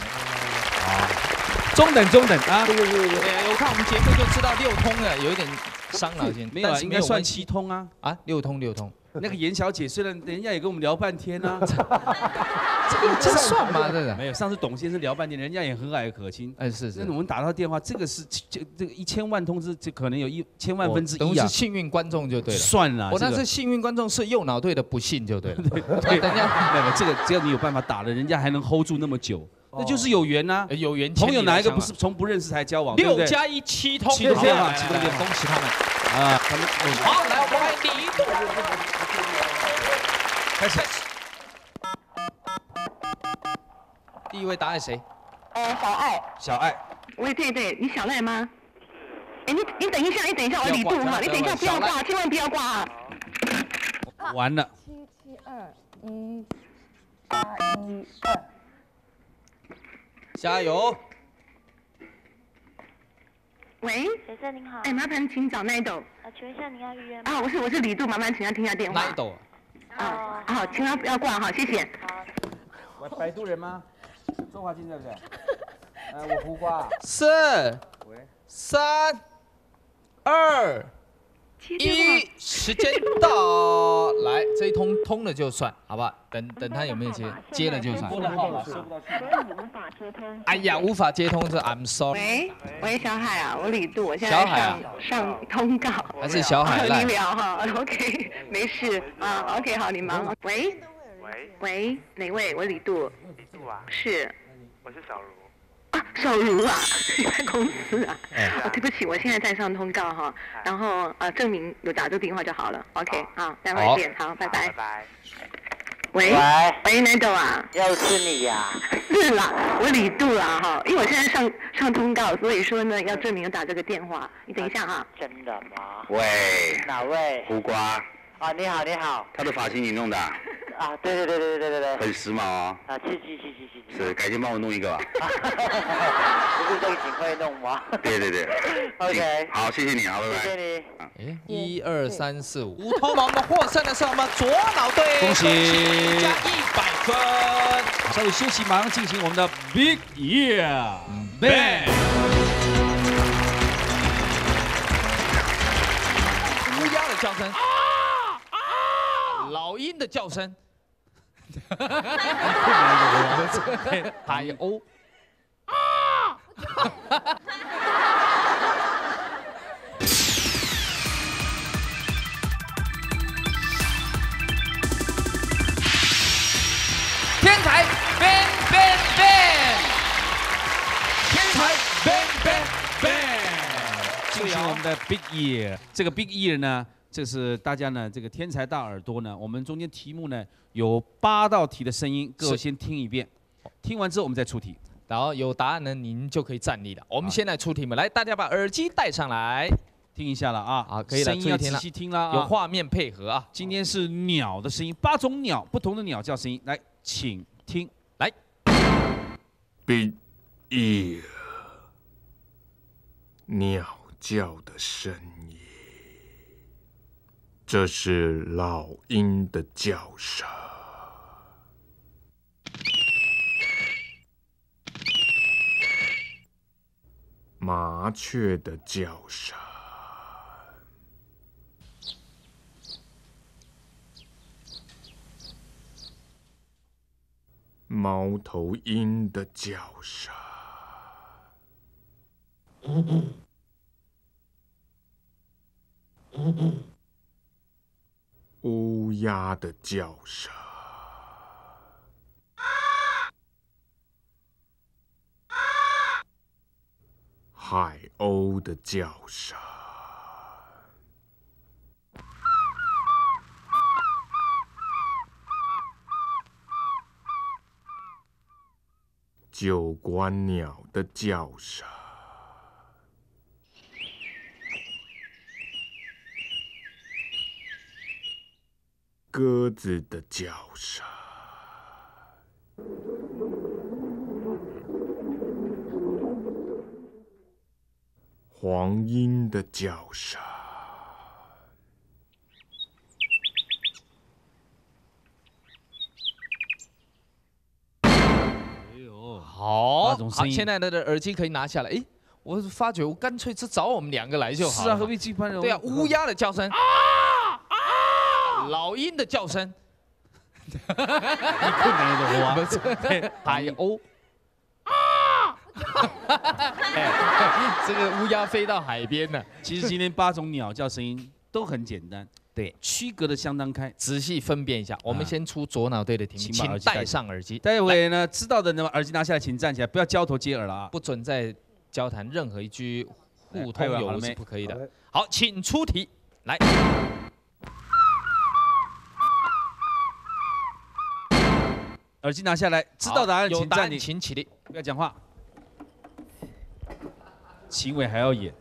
B: 中等中等啊！
E: 对对对对，
B: 我看我们节目就知道六通了，有一点伤脑筋。
A: 没有，应该算七通啊。
B: 啊，六通六通。
A: 那个严小姐虽然人家也跟我们聊半天啊，
B: 这个这算吗？这个
A: 没有，上次董先生聊半天，人家也和蔼可亲。
B: 哎，是是。
A: 那我们打到电话，这个是这这个一千万通知，这可能有一千万分之
B: 一啊。
A: 一
B: 是幸运观众就对了。
A: 算了，
B: 我那是幸运观众，是右脑队的不幸就对了。
A: 对对，等一下，没有这个只要你有办法打了，人家还能 hold 住那么久。那就是有缘呐，
B: 有缘。
A: 朋友哪一个不是从不认识才交往？
B: 六加一七通，
A: 七通电话，七通电话，
B: 恭喜他们
A: 啊！他们
B: 好，来我们来李杜，开始。第一位答案谁？
D: 呃，小爱。
A: 小爱。
D: 喂，对对，你小赖吗？哎，你你等一下，你等一下，我李杜哈，你等一下不要挂，千万不要挂啊！
A: 完了。
H: 七七二一八一二。
B: 加油！
P: 喂，先生您好。
D: 哎，麻烦请找奈斗。
P: 啊，请问一下您要预约吗？
D: 啊，我是我是李杜，麻烦请他听下电话。
B: 奈斗。
D: 啊，好，请他不要挂哈，谢谢。
P: 好。
A: 喂，摆渡人吗？中华金对不对？呃，我胡瓜。
B: 四。喂。三。二。一，时间到，来这一通通了就算，好不好？等等他有没有接，接了就算。哎呀，无法接通，这 I'm sorry。
D: 喂，喂，小海啊，我李杜，我现在上上通告。
B: 还是小海赖。
D: 你聊哈 ，OK， 没事啊 ，OK， 好，你忙。喂，
N: 喂，
D: 喂，哪位？我李杜。
N: 李杜啊。
D: 是。
N: 我是小茹。
D: 啊，小茹啊，你在公司啊？哦，对不起，我现在在上通告哈，然后呃，证明有打这个电话就好了。OK， 好，待会儿见，好，拜拜。
N: 拜拜。
D: 喂，喂，南斗啊？
O: 又是你呀？
D: 是啦，我李杜啦哈，因为我现在上上通告，所以说呢要证明有打这个电话。你等一下哈。
O: 真的吗？
Q: 喂。
O: 哪位？
Q: 胡瓜。
O: 啊，你好，你好。
Q: 他的发型你弄的？
O: 啊，对对对对对对对。
Q: 很时髦哦。
O: 啊，去去去去去。
Q: 是，改天帮我弄一个吧。
O: 不是这个警会弄吗？
Q: 对对对。
O: OK。
Q: 好，谢谢你，好，拜拜。
O: 谢谢你。
B: 哎，一二三四五，五通嘛，我们获胜的是我们左脑队，
A: 恭喜
B: 加一百分。
A: 稍微休息，马上进行我们的 Big Year Bang。
B: 乌鸦的叫声，啊啊！老鹰的叫声。海鸥。啊！天才 ，bang bang bang！ 天才 ，bang bang bang！
A: 进行我们的 Big Year， 这个 Big Year 呢？这是大家呢，这个天才大耳朵呢，我们中间题目呢有八道题的声音，各位先听一遍，听完之后我们再出题。
B: 然后有答案呢，您就可以站立了。我们先来出题目，来，大家把耳机戴上来，
A: 听一下了啊。
B: 好，可以了，
A: 声音要仔细听了啊，
B: 有画面配合啊。
A: 今天是鸟的声音，八种鸟，不同的鸟叫声音，来，请听，来。
R: Big Ear， 鸟叫的声音。这是老鹰的叫声，麻雀的叫声， 猫头鹰的叫声，乌鸦的叫声，海鸥的叫声。 九官鸟的叫声，鸽子的叫声，黄莺的叫声。
B: 好，好，现在的耳机可以拿下来。哎，我发觉我干脆只找我们两个来就好了。
A: 是啊，何必去攀？
B: 对啊，乌鸦的叫声啊啊，老鹰的叫声，
A: 你困难的花，
B: 不是海鸥啊，这个乌鸦飞到海边了。
A: 其实今天八种鸟叫声音都很简单。
B: 对，
A: 区隔的相当开，
B: 仔细分辨一下。我们先出左脑队的题目，请戴上耳机。
A: 待会呢，知道的呢，耳机拿下来，请站起来，不要交头接耳了啊！
B: 不准再交谈任何一句互通有无是不可以的。好，请出题，来。
A: 耳机拿下来，知道答案请站立，
B: 请起立，
A: 不要讲话。秦伟还要演。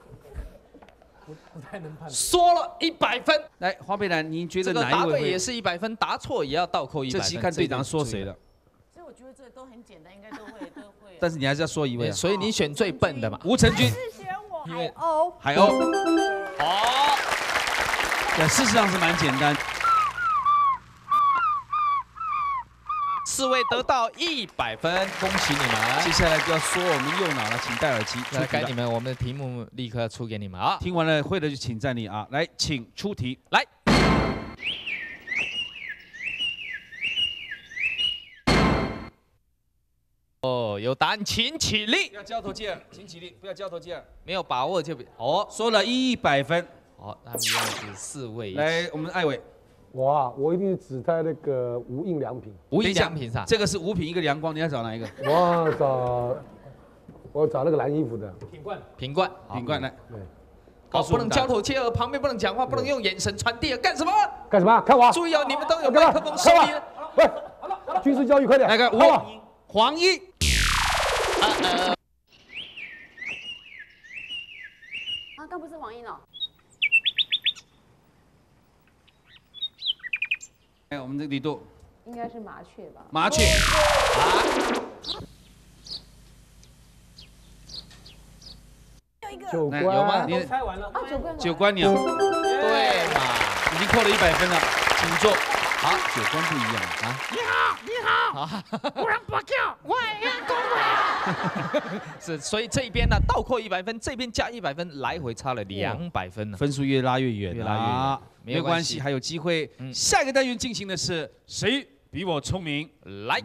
B: 不太能判。说了一百分，
A: 来花佩兰，你觉得
B: 这个
A: 哪一位
B: 答对也是一百分，答错也要倒扣一百分。
A: 这期看队长说谁了。
H: 所以我觉得这都很简单，应该都会都会。
A: 但是你还是要说一位啊。
B: 所以你选最笨的嘛。
A: 吴成军。
H: 是选我海鸥。
A: 海鸥。好。对，事实上是蛮简单。
B: 四位得到一百分，恭喜你们！
A: 接下来就要说我们右脑了，请戴耳机。
B: 来，该你们，我们的题目立刻出给你们啊！
A: 听完了会的就请站立啊！来，请出题。
B: 来，哦，有答案请起立。
A: 不要交头接耳，请起立，不要交头接耳。
B: 没有把握就别哦，
A: 说了一百分。
B: 好，他们一样是四位。
A: 来，我们的艾伟。
E: 我啊，我一定是只在那个无印良品。
B: 无印良品上，
A: 这个是五品一个阳光，你要找哪一个？
E: 我要找，我找那个蓝衣服的。
B: 品冠，品冠，
A: 品冠来。
E: 对。
B: 好，不能交头接耳，旁边不能讲话，不能用眼神传递，干什么？
E: 干什么？看我！
B: 注意哦，你们都有麦克风手里。
E: 喂，军事教育，快点！
A: 来个吴黄莺。
H: 啊，刚不是黄莺哦。
A: 哎，我们的李杜，
H: 应该是麻雀吧？
A: 麻雀啊！
E: 九官
A: 有吗？
H: 你猜完了啊？九官
A: 九官鸟，
B: 对嘛？
A: 已经扣了一百分了，请坐。好，九官不一样啊！
S: 你好，你好，
B: 啊！
S: 不然不叫我员工啊！
B: 是，所以这边呢倒扣一百分，这边加一百分，来回差了两百分呢，
A: 分数越拉越远，
B: 越拉越远。
A: 没有关系，还有机会。嗯、下一个单元进行的是谁比我聪明？
B: 来，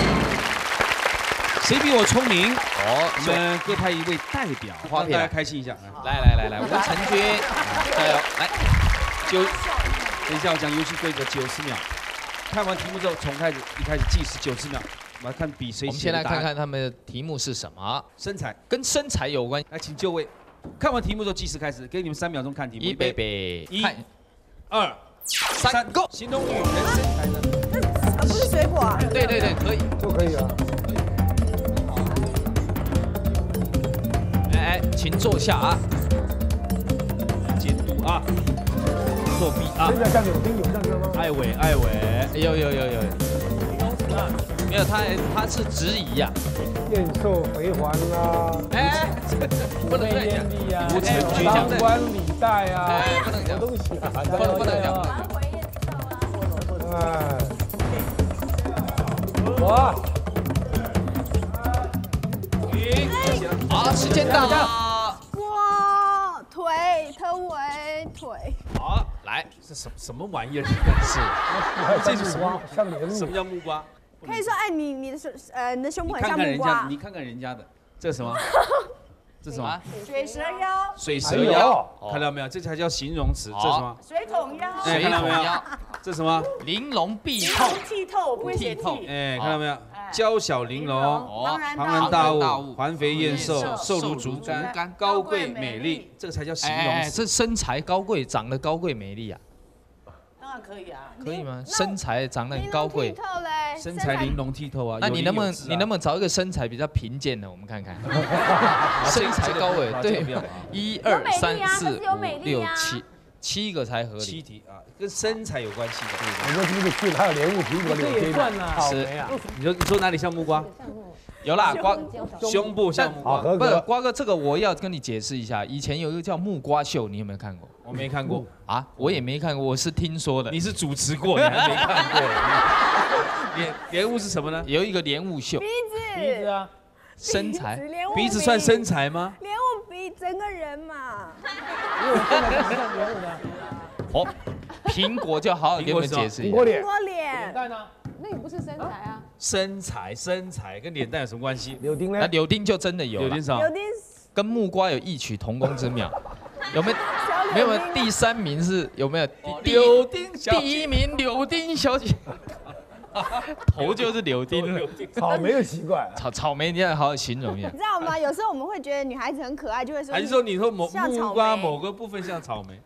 A: 谁比我聪明？哦，我们各派一位代表，让大家开心一下。
B: 来来来来，吴成军，加油！来，
A: 九，等一下我讲游戏规则，九十秒。看完题目之后，从开始一开始计时九十秒，我们来看比谁。
B: 我们先来看看他们的题目是什么？
A: 身材，
B: 跟身材有关。
A: 来，请就位。看完题目之后计时开始，给你们三秒钟看题目。
B: 预备备，
A: 一。 二三 Go！ 形容女人身材呢？
H: 那不是水果啊？
B: 对对对，可以，
E: 都可以啊。
B: 哎哎，请坐下啊。
A: 监督啊，作弊啊。
E: 现在像柳丁有这样子吗？
A: 艾伟，艾伟，
B: 有有有有。没有，他他是质疑呀。
E: 燕瘦肥黄啊。
B: 哎，不能这样讲。
A: 吴成军
E: 当官礼带啊。
B: 哎，不能讲
E: 东西啊，
B: 不能不能讲。
E: 哎，我。
B: 好，时间到。
H: 哇，腿，头围，腿。
B: 好，来，
A: 是什什么玩意儿？
E: 是，这是什么？像莲雾。
A: 什么叫木瓜？
T: 可以说，哎，你你的胸呃你的胸部很
A: 看看
T: 像木瓜
A: 人家，。你看看人家的，这是什么？这是什么？
T: 水蛇腰。
A: 水蛇腰，看到没有？这才叫形容词。这是什么？
T: 水桶腰。
A: 哎，看到没有？这是什么？
B: 玲珑碧
T: 透。剔透，我不会写
A: 透。
T: 剔。
A: 哎，看到没有？娇小玲珑，
T: 庞然
A: 庞然大
T: 大
A: 物，环肥燕瘦，瘦如竹竿，高贵美丽，这个才叫形容词。
B: 这身材高贵，长得高贵美丽啊。
T: 当然可以啊，
B: 可以吗？身材长得很高贵，
A: 身材玲珑剔透啊。
B: 那你能不能你能不能找一个身材比较贫贱的？我们看看，身材高伟，对，一二三四五六七，七个才合理。
A: 七题啊，跟身材有关系的。
E: 我说这个剧还有莲雾苹果柳丁，
A: 是。你说你说哪里像木瓜？
B: 有啦，瓜
A: 胸部像木瓜，
B: 不是瓜哥，这个我要跟你解释一下。以前有一个叫木瓜秀，你有没有看过？
A: 我没看过
B: 啊，我也没看过，我是听说的。
A: 你是主持过，你还没看过？莲莲雾是什么呢？
B: 有一个莲雾秀。
T: 鼻子。
A: 鼻子啊。身材。鼻子
T: 鼻
A: 算身材吗？
T: 莲雾比整个人嘛。
B: 哦，苹果就好好给你们解释一下。
E: 苹果脸。
T: 苹果脸。
H: 脸蛋呢？那你不是身材啊？
A: 身材，身材跟脸蛋有什么关系？
E: 柳丁呢？
B: 那柳丁就真的有了。
A: 柳丁什么？
T: 柳丁
B: 跟木瓜有异曲同工之妙。有没有？没有没有。第三名是有没有？
A: 柳丁小姐。
B: 第一名柳丁小姐。头就是柳丁了。
E: 草莓就奇怪。
B: 草草莓你要好好形容一下。
T: 你知道吗？有时候我们会觉得女孩子很可爱，就会说。
A: 还是说你说某
T: 像
A: 木瓜某个部分像草莓？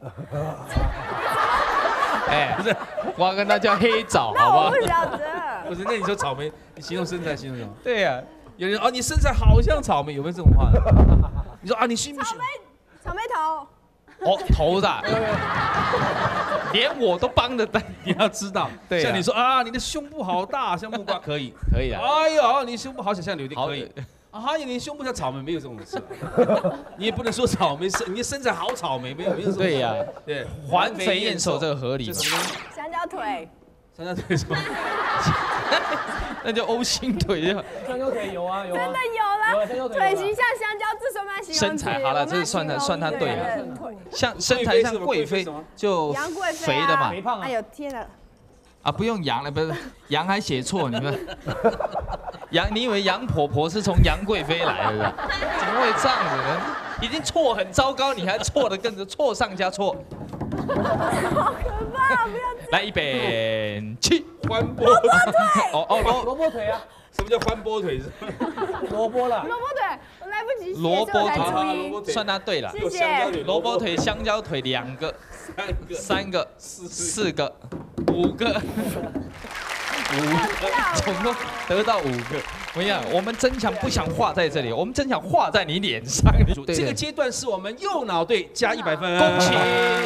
B: 哎，不是，瓜哥那叫黑枣，
T: 那
B: 好不好？
T: 我不晓得。
A: 不是，那你说草莓，你形容身材形容什么？
B: 对呀，
A: 有人哦，你身材好像草莓，有没有这种话？你说啊，你信不信？
T: 草莓，草莓头。
B: 哦，头的，连我都帮得带。
A: 你要知道，
B: 对，
A: 像你说啊，你的胸部好大，像木瓜可以，
B: 可以啊。
A: 哎呦，你胸部好小，像柳丁可以。啊，你胸部像草莓，没有这种事。你也不能说草莓身，你身材好草莓，没有没有。
B: 对呀，
A: 对，
B: 环肥燕瘦这个合理吗？
T: 香蕉腿。
A: 香蕉腿什么？
B: 那就 O 型腿就。
H: 香蕉腿有啊有啊。
T: 真的有了，腿型像香蕉，这算不算形容词？
B: 身材好了，这是算他算他对了。像身材像贵妃，就
T: 杨贵妃
B: 肥的嘛。
H: 肥胖啊！
T: 哎呦天哪！
B: 啊，不用杨了，不是杨还写错，你们杨，你以为杨婆婆是从杨贵妃来的？怎么会这样子呢？已经错很糟糕，你还错的更错上加错。
T: 好可怕！不要
B: 来一边去
A: 欢波
T: 腿。
B: 哦哦
H: 萝萝卜腿啊！
A: 什么叫欢波腿？
H: 萝卜了。
T: 萝卜腿，我来不及写，
B: 萝卜
T: 腿，
B: 算他对了。
T: 谢谢。
B: 萝卜腿、香蕉腿两个，
A: 三个、
B: 三个、四个、五个，五个，总共得到五个。我跟你讲，我们真想不想画在这里，我们真想画在你脸上。
A: 这个阶段是我们右脑队加一百分，
B: 恭喜！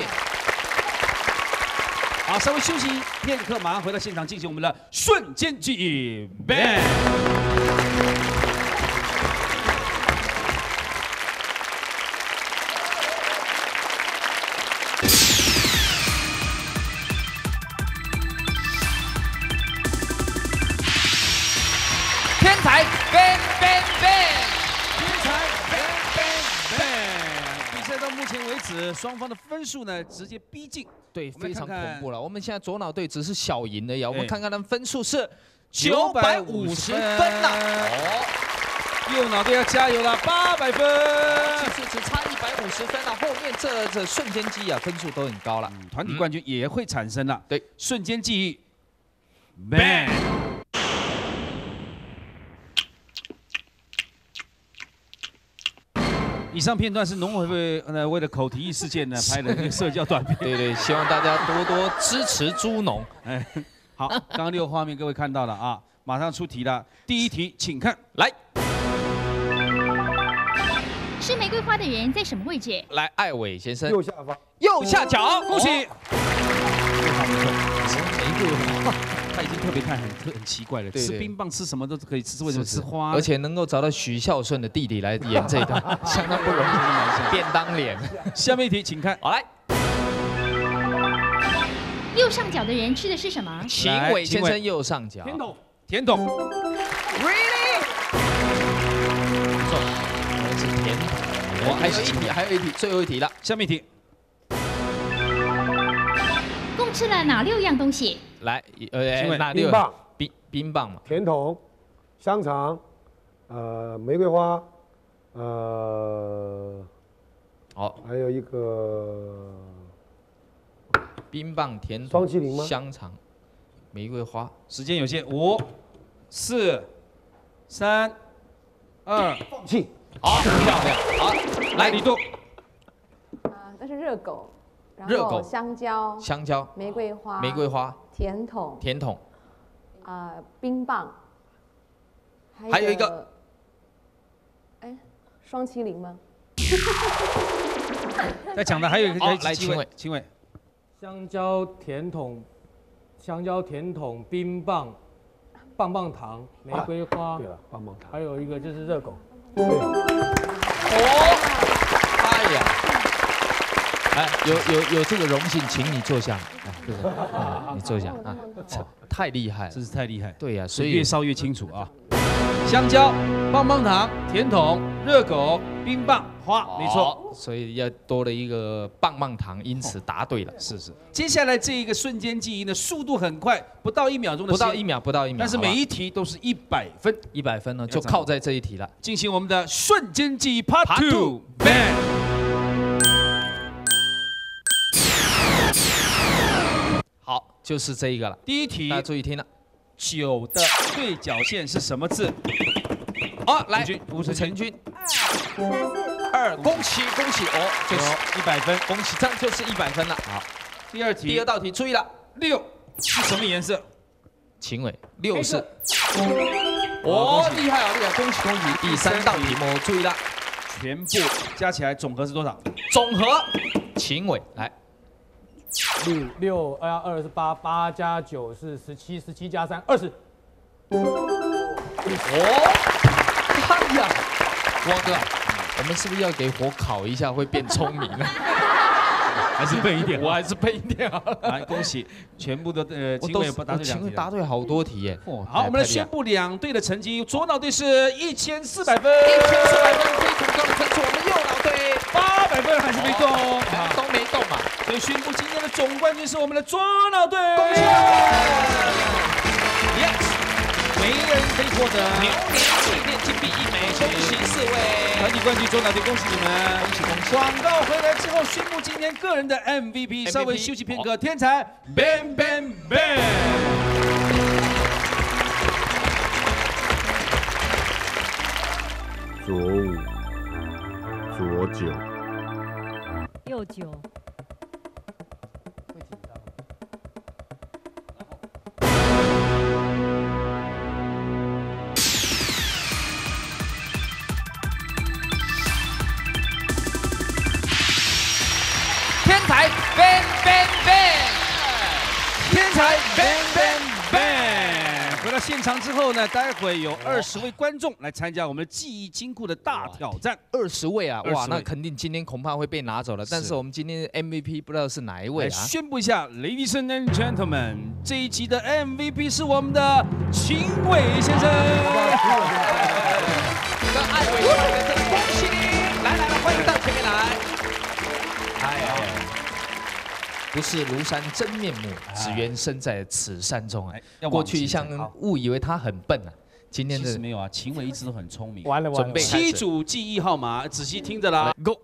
A: 好，稍微休息片刻，马上回到现场进行我们的瞬间记忆 ，bang。
B: 天才 bang bang bang，
A: 天才 bang bang bang。比赛到目前为止，双方的分数呢直接逼近。
B: 对，非常恐怖了。我们现在左脑队只是小赢了呀，我们看看他们分数是
A: 九百五十分呐。哦，右脑队要加油了，八百分。
B: 其实只差一百五十分了，后面这这瞬间记忆啊，分数都很高了。
A: 团体冠军也会产生了。
B: 对，
A: 瞬间记忆 ，bang。以上片段是农委会呃为了口蹄疫事件呢拍的一个社交短片。
B: 对对，希望大家多多支持猪农。
A: 哎，好，刚刚六个画面各位看到了啊，马上出题了。第一题，请看，来。
C: 吃玫瑰花的人在什么位置？
B: 来，艾伟先生，
E: 右下方，
B: 右下角，
A: 恭喜。
B: 玫瑰花。
A: 他已经特别看很特很奇怪了，吃冰棒吃什么都可以吃，为什么吃花？
B: 而且能够找到许孝顺的弟弟来演这一段，相当不容易。便当脸。
A: 下面一题，请看，
B: 好来。
C: 右上角的人吃的是什么？
B: 秦伟先生右上角。
A: 甜筒，甜筒。
B: Really？ 不错，我是甜筒。我还有一题，还有一题，最后一题了。
A: 下面一题。
C: 共吃了哪六样东西？
B: 来，呃，哪六？
E: 冰棒、
B: 冰冰棒嘛。
E: 甜筒、香肠，呃，玫瑰花，呃，
B: 好，
E: 还有一个
B: 冰棒、甜筒、
E: 双麒麟吗？
B: 香肠、玫瑰花。
A: 时间有限，五、四、三、二，
E: 放弃。
B: 好，漂亮。好，来李杜。
T: 啊，那是热狗。
B: 热狗、
T: 香蕉、
B: 香蕉、
T: 玫瑰花、
B: 玫瑰花、
T: 甜筒、
B: 甜筒，
T: 啊，冰棒，
B: 还有一个，
T: 哎，双麒麟吗？
A: 在讲的还有一个，
B: 好，来秦伟，
A: 秦伟，
U: 香蕉甜筒、香蕉甜筒、冰棒、棒棒糖、玫瑰花，
E: 对了，棒棒糖，
U: 还有一个就是热狗。
E: 对。
B: 哦，哎呀。 哎，有有有这个荣幸，请你坐下。哎，不是，啊，你坐下啊，太厉害了，
A: 真是太厉害。
B: 对呀，所以
A: 越烧越清楚啊。香蕉、棒棒糖、甜筒、热狗、冰棒、花，没错。
B: 所以要多了一个棒棒糖，因此答对了。
A: 是是。接下来这一个瞬间记忆呢，速度很快，不到一秒钟的时间，
B: 不到一秒，不到一秒。
A: 但是每一题都是一百分，
B: 一百分呢，就靠在这一题了。
A: 进行我们的瞬间记忆 Part Two Bang。
B: 好，就是这一个了。
A: 第一题，
B: 大家注意听了。
A: 九的对角线是什么字？
B: 好，来，
A: 吴成军，
B: 二，恭喜恭喜哦，
A: 就是一百分，
B: 恭喜，这样就是一百分了。好，
A: 第二题，
B: 第二道题注意了，
A: 六是什么颜色？
B: 秦伟，六是。哦，厉害啊，厉害，恭喜恭喜。第三道题目注意了，
A: 全部加起来总和是多少？
B: 总和，秦伟来。
U: 六六二二是八，八加九是十七，十七加三二十。
B: 哦，哎呀，汪哥，我们是不是要给火烤一下，会变聪明了？
A: 还是笨一点，
B: 我还是笨一点好了。
A: 来，恭喜，全部都呃，秦伟答对两题，
B: 答对好多题耶。
A: 哦，好，我们来宣布两队的成绩，左脑队是一千四百分，
B: 一千四百分，可以统高分出我们右脑队
A: 八百分，还是没动，
B: 都没动嘛。
A: 所以宣布今天的总冠军是我们的左脑队，
B: 恭喜
A: ！Yes， 每一个人可以获得
B: 牛年纪念金币一枚，恭喜四位
A: 团体冠军左脑队，恭喜你们！
B: 恭喜恭喜！
A: 广告回来之后宣布今天个人的 M V P， 稍微休息片刻，天才 Bang Bang Bang。
R: 左五，左九，
H: 右九。
B: 天才 bang bang bang，
A: 天才 bang bang bang。回到现场之后呢，待会有二十位观众来参加我们的记忆金库的大挑战。
B: 二十位啊，哇，那肯定今天恐怕会被拿走了。但是我们今天的 M V P 不知道是哪一位啊？
A: 宣布一下 ，Ladies and Gentlemen， 这一集的 M V P 是我们的秦伟先生。
B: 跟艾伟同仁，真的恭喜你！来来来，欢迎到前面来。 哎呀，不是庐山真面目，只缘身在此山中啊！过去像误以为他很笨啊，今天
A: 的没有啊，秦伟一直都很聪明。
U: 完了完了，
A: 七组记忆号码，仔细听着啦 ，Go。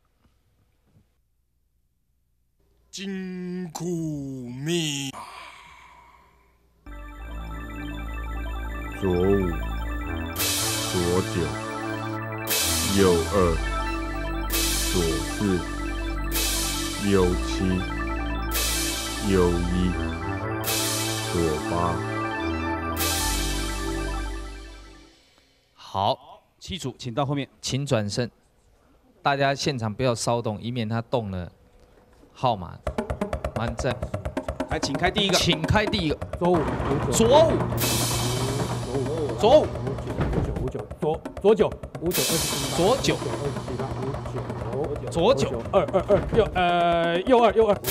R: 金库密，左五，左九，右二，左四。 右七，右一，左八。
B: 好，
A: 七组，请到后面，
B: 请转身。大家现场不要骚动，以免他动了号码。完正，
A: 来，请开第一个，
B: 请开第一个。
U: 左五，
B: 左五，左五，
U: 五九，左左九，五九二十，
B: 左九，左九，
U: 二二二右呃右二右二，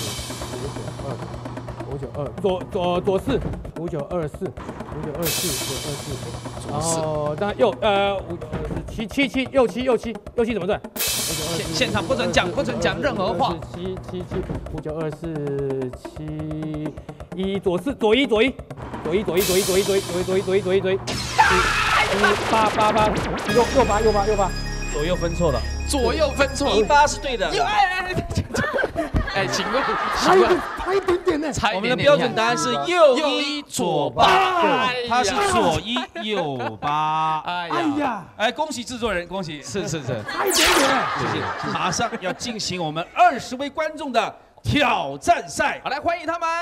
U: 五九二左左左四，五九二四，五九二四左二四，然后当然右呃五九二四七七七右七右七右七怎么算？
B: 现现场不准讲不准讲任何话。
U: 七七七五九二四七一左四左一左一左一左一左一左一左一左一左一左一左一左一，八八八，右右八右八右八，
A: 左右分错了，
B: 左右分错，
A: 一八是对的。
B: 哎，请问，
U: 差一点，差一点点呢。
A: 我们的标准答案是右一左八，它是左一右八。
B: 哎
U: 呀，
A: 哎，恭喜制作人，恭喜，
B: 是是是，
U: 差一点点，
A: 谢谢。马上要进行我们二十位观众的挑战赛，
B: 好，来欢迎他们。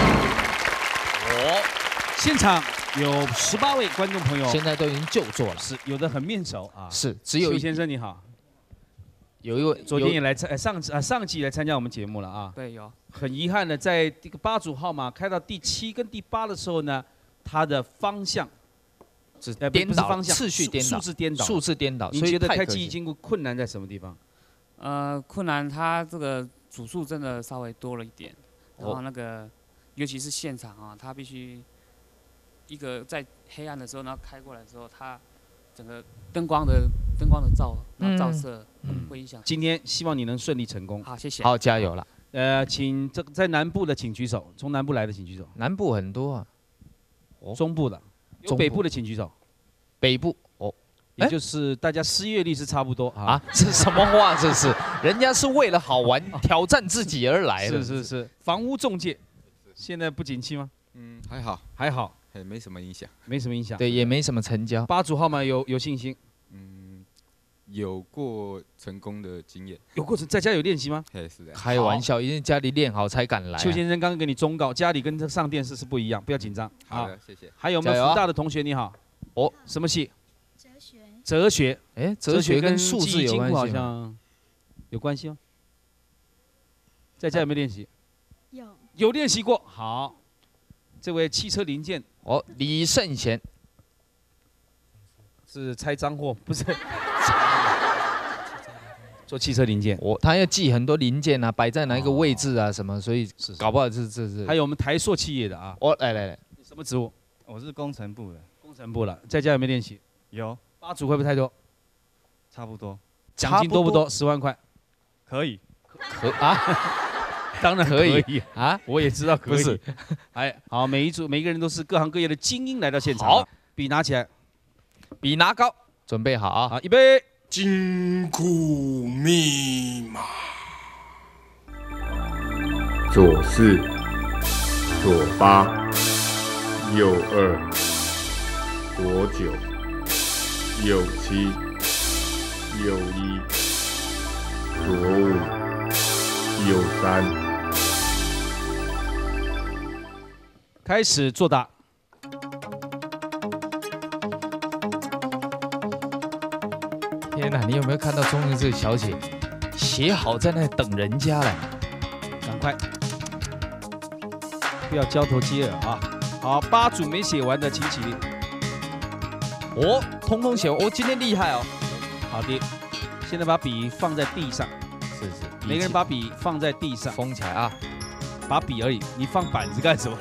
A: 哦，现场有十八位观众朋友，
B: 现在都已经就座了，
A: 是有的很面熟啊，
B: 是只有
A: 邱先生你好。
B: 有一位
A: 昨天也来参，上次啊上季来参加我们节目了啊。
G: 对，有。
A: 很遗憾的，在这个八组号码开到第七跟第八的时候呢，它的方向
B: 是
A: 呃
B: 颠倒，
A: 方向
B: 次序颠倒，
A: 数字颠倒，
B: 数字颠倒。
A: 你觉得开记忆金库困难在什么地方？
G: 呃，困难它这个组数真的稍微多了一点，然后那个尤其是现场啊，它必须一个在黑暗的时候，然后开过来的时候，它整个灯光的灯光的照然后照射会影响。
A: 今天希望你能顺利成功。
G: 好，谢谢。
B: 好，加油了。
A: 呃，请这在南部的请举手，从南部来的请举手。
B: 南部很多啊。
A: 中部的，有北部的请举手。
B: 北部哦，
A: 也就是大家失业率是差不多啊。
B: 啊，这什么话？这是人家是为了好玩、挑战自己而来的。
A: 是是是，房屋中介现在不景气吗？
V: 嗯，还好，
A: 还好，
V: 也没什么影响，
A: 没什么影响。
B: 对，也没什么成交。
A: 八组号码有有信心？
V: 嗯，有过成功的经验。
A: 有过程，在家有练习吗？
V: 嘿，是的。
B: 开玩笑，一定家里练好才敢来。
A: 邱先生刚刚给你忠告，家里跟上电视是不一样，不要紧张。
V: 好的，谢谢。
A: 还有没有福大的同学你好？哦，什么系？
K: 哲学。
A: 哲学。
B: 哎，哲学跟数字有关系吗？
A: 好像有关系哦。在家有没有练习？
K: 有。
A: 有练习过。好，这位汽车零件。
B: 哦，李圣贤。
A: 是拆赃货，不是做汽车零件。
B: 我他要记很多零件啊，摆在哪一个位置啊，什么，所以搞不好这这是。
A: 还有我们台塑企业的啊。
B: 哦，来来来，
A: 什么职务？
W: 我是工程部的。
A: 工程部了，在家有没有练习？
W: 有。
A: 八组会不会太多？
W: 差不多。
A: 奖金多不多？十万块。
W: 可以。
B: 可啊？
A: 当然可以
B: 啊！
A: 我也知道可以。哎，好，每一组每一个人都是各行各业的精英来到现场。
B: 好，
A: 笔拿起来。
B: 笔拿高，准备好啊！
A: 好，预备。
R: 金库密码：左四，左八，右二，左九，右七，右一，左五，右三。
A: 开始作答。
B: 天哪，你有没有看到中间这个小姐写好在那等人家了？
A: 赶快，不要交头接耳啊！好，八组没写完的请起立。
B: 哦，通通写，哦，今天厉害哦。
A: 好的，现在把笔放在地上，
B: 是是，
A: 每个人把笔放在地上，
B: 封起来啊，
A: 把笔而已，你放板子干什么？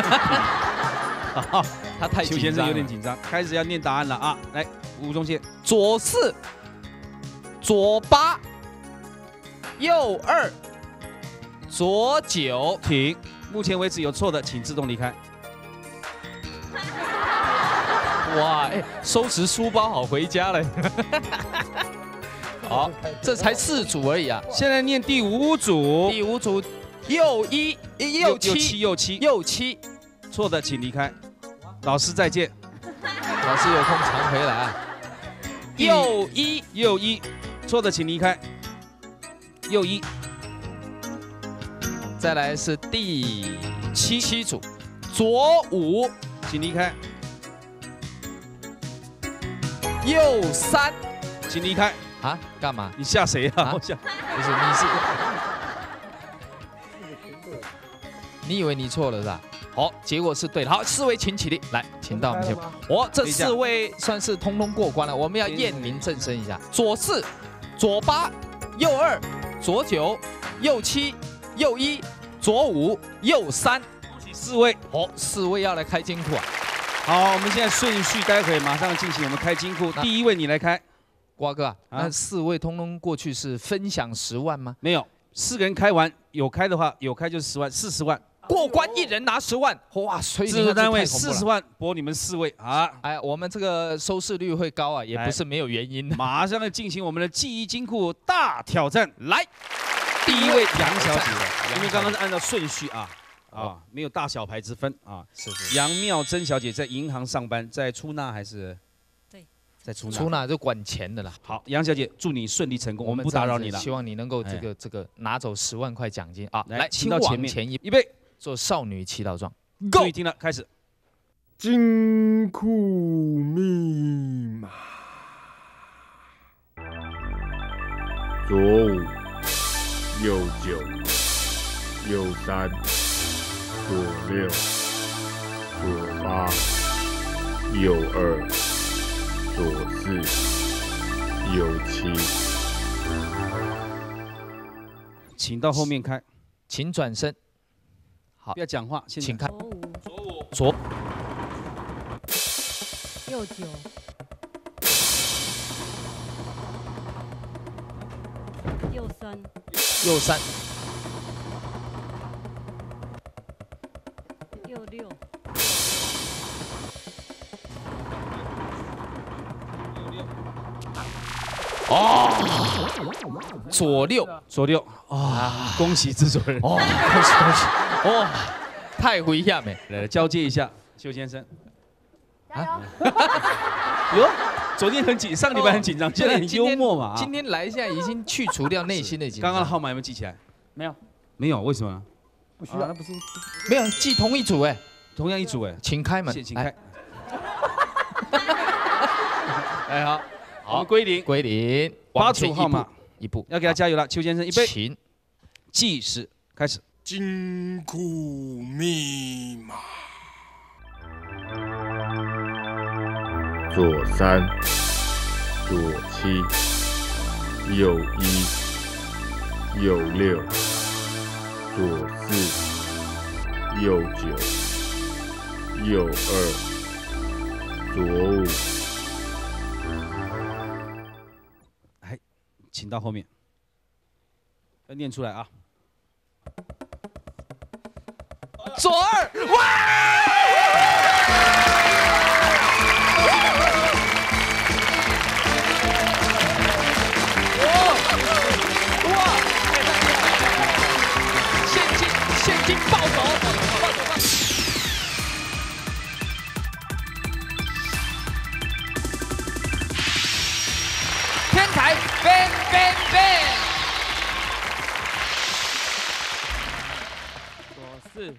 B: 好，他太
A: 邱先生有点紧张，开始要念答案了啊！来，吴宗宪，
B: 左四。左八，右二，左九，
A: 停。目前为止有错的，请自动离开。
B: 哇，哎，收拾书包好回家了。好，这才四组而已啊。
A: 现在念第五组。
B: 第五组，右一，右七，
A: 右七，
B: 右七，
A: 错的请离开。老师再见。
B: 老师有空常回来啊。右一，
A: 右一。错的请离开。右一，
B: 再来是第七七组，左五，
A: 请离开。
B: 右三，
A: 请离开。
B: 啊？干嘛？
A: 你吓谁啊？我吓，
B: 不是你是，你以为你错了是吧？好，结果是对的。好，四位请起立，来，请到我们前。哦，这四位算是通通过关了，我们要验明正身一下。左四。左八，右二，左九，右七，右一，左五，右三。
A: 恭喜四位！
B: 哦，四位要来开金库啊！
A: 好，我们现在顺序，待会马上进行我们开金库。第一位你来开，
B: 瓜哥啊，那四位通通过去是分享十万吗？
A: 没有，四个人开完有开的话，有开就是十万，四十万。
B: 过关一人拿十万，哇！所以
A: 制作单位四十万拨你们四位啊！
B: 哎，我们这个收视率会高啊，也不是没有原因的。
A: 马上要进行我们的记忆金库大挑战，来，第一位杨小姐，因为刚刚是按照顺序啊啊，没有大小牌之分啊。
B: 是是。
A: 杨妙珍小姐在银行上班，在出纳还是？
H: 对，
A: 在出纳。
B: 出纳就管钱的啦。
A: 好，杨小姐，祝你顺利成功，我们不打扰你了。
B: 希望你能够这个这个拿走十万块奖金啊！来，
A: 请到前面，
B: 前一
A: 预备。
B: 做少女祈祷状
A: ，Go！ 注意听了，开始。
R: 金库密码：左五，右九，右三，左六，左八，右二，左四，右七。
A: 请到后面开，
B: 请转身。 好，
A: 不要讲话，
B: 请看。
H: 左五，
B: 左，
H: 右九，右三，
B: 右三，
H: 右六，
B: 哦，左六，
A: 左六啊！恭喜制作人
B: 哦，恭喜恭喜！ 哦，太危险了！
A: 来交接一下，邱先生。
H: 加油！
A: 哟，昨天很紧，上礼拜很紧张，现在很幽默嘛。
B: 今天来一下，已经去除掉内心的紧张。
A: 刚刚的号码有没有记起来？
G: 没有，
A: 没有，为什么？
G: 不需要，那不是
B: 没有记同一组哎，
A: 同样一组哎，
B: 请开门，
A: 请开。
B: 哎好，
A: 好，归零，
B: 归零，
A: 八组号码
B: 一步，
A: 要给他加油了，邱先生，预备，
B: 请
A: 计时开始。
R: 金库密码：左三，左七，右一，右六，左四，右九，右二，左五。
A: 哎，请到后面，要念出来啊。
B: 左二，哇！哇！现金现金暴走，暴走！天台 ，bang bang bang！
G: 左四。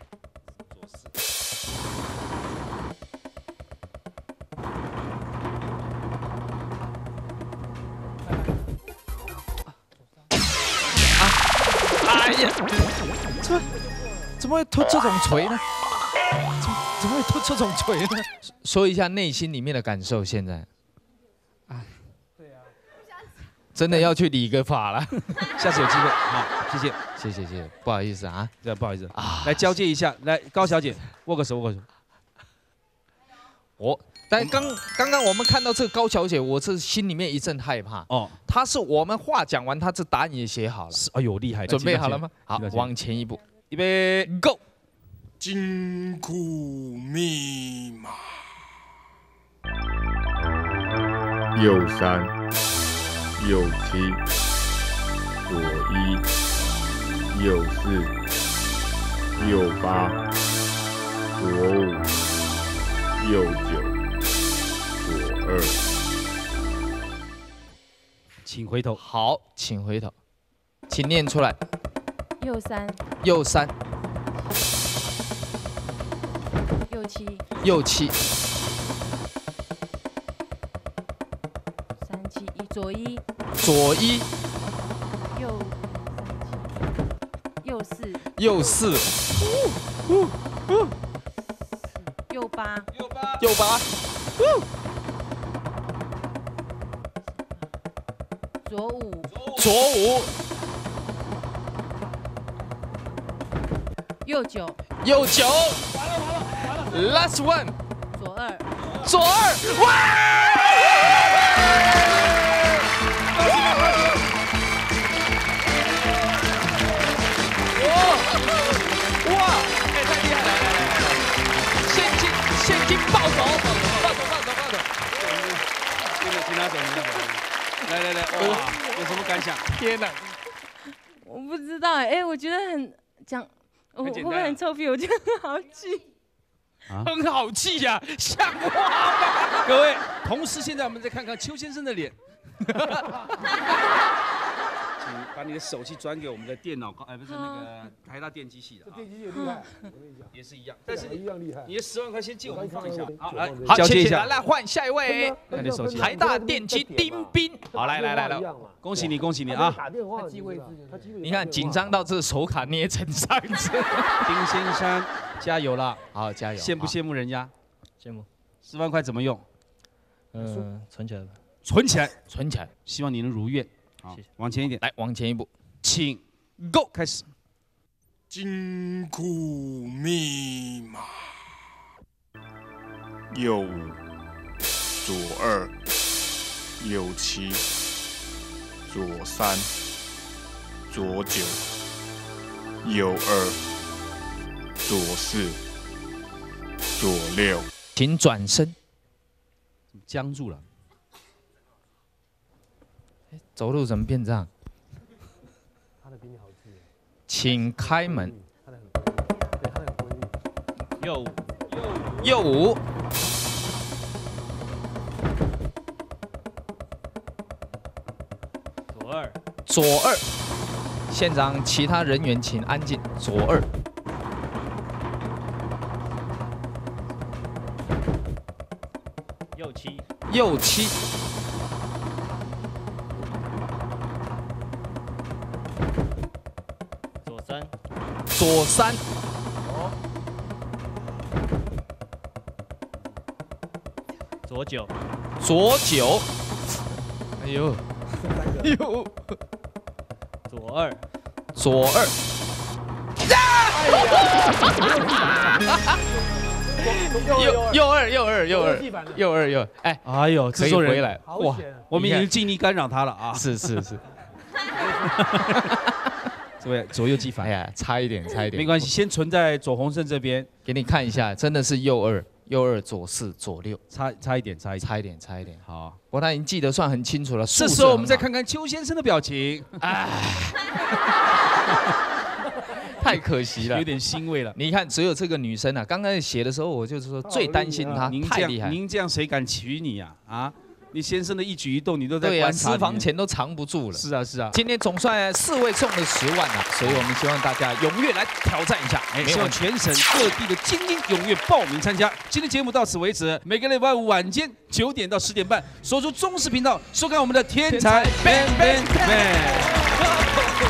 B: 哎呀，怎么怎么会突这种锤呢？怎么怎么会突这种锤呢？说一下内心里面的感受，现在。啊，对啊，真的要去理个发了，
A: 下次有机会，好，谢谢，
B: 谢谢谢谢，不好意思啊，
A: 对，不好意思啊，来交接一下，来高小姐握个手，握个手。
B: 我。 但刚刚刚我们看到这个高小姐，我是心里面一阵害怕。哦，她是我们话讲完，她这答案也写好了。
A: 是，哎呦，厉害！
B: 准备好了吗？好，往前一步，预备，Go！
R: 金库密码：右三，右七，左一，右四，右八，左五，右九。 左二，
A: 请回头。
B: 好，请回头，请念出来。
H: 右三，
B: 右三，
H: 右七，
B: 右七，
H: 三七一，左一，
B: 左一，
H: 右右四，
B: 右四，
H: 右八，
B: 右八，右八。
H: 左五，
B: 左五，
H: 右九，
B: 右九 ，last one，
H: 左二，
B: 左二，哇！哇！哇！哎， 金抱手，抱手，抱手，抱手，抱手。
A: 对对，请他走，请他走。来来来，哇，有什么感想？
B: 天哪！
H: 我不知道哎、欸，我觉得很讲，我会不会很臭屁？我觉得很好气。
A: 啊，
B: 很好气呀，像话吗？
A: 各位，同时现在我们再看看邱先生的脸。请把你的手机转给我们的电脑，哎，不是那个台大电机系的。
E: 电机也厉害，我跟你讲，
A: 也是一样，但是
E: 一样厉害。
A: 你的十万块先借我们放一下，好，
B: 来，
A: 好，交接一下，
B: 来来换下一位。
A: 看你手机，
B: 台大电机丁斌，好，来来来来，
A: 恭喜你，恭喜你啊！
E: 打电话，他机位置，
B: 你看紧张到这手卡捏成这样子。
A: 丁先生，加油啦！
B: 好，加油！
A: 羡不羡慕人家？
W: 羡慕。
A: 十万块怎么用？
W: 嗯，存起来吧。
A: 存起来，
B: 存起来，
A: 希望你能如愿。好，往前一点，
B: 来，往前一步，
A: 请 Go 开始。
R: 金库密码：右五，左二，右七，左三，左九，右二，左四，左六。
B: 请转身。
A: 僵住了。
B: 走路怎么变这样？请开门。
A: 右五，
B: 右五，
W: 左二，
B: 左二。现场其他人员请安静。左二，
W: 右七，
B: 右七。
W: 左三，
B: 左三，
W: 左九，
B: 左九，哎呦，哎呦，
W: 左二，
B: 左二，右右二右二右二右二右，哎，
A: 哎呦，
B: 可以
A: 制作人
B: 回来，
A: 哇，我们已经尽力干扰他了啊！
B: 是是是。
A: 这位左右记反，
B: 哎呀，差一点，差一点，
A: 没关系，先存在左宏胜这边，
B: 给你看一下，真的是右二、右二、左四、左六，
A: 差差一点，差一点，
B: 差一点，差一点。
A: 好，
B: 不过他已经记得算很清楚了。
A: 这时候我们再看看邱先生的表情，哎，
B: 太可惜了，
A: 有点欣慰了。
B: 你看，只有这个女生啊，刚开始写的时候，我就是说最担心她，太厉害。
A: 您这样谁敢娶你呀？啊？你先生的一举一动，你都在
B: 对呀，
A: 观察。
B: 私房钱都藏不住了。
A: 是啊，是啊。
B: 今天总算四位中了十万了，所以我们希望大家踊跃来挑战一下。
A: 哎，希望全省各地的精英踊跃报名参加。今天节目到此为止，每个礼拜五晚间九点到十点半，锁住中视频道收看我们的天才 Bang Bang Bang。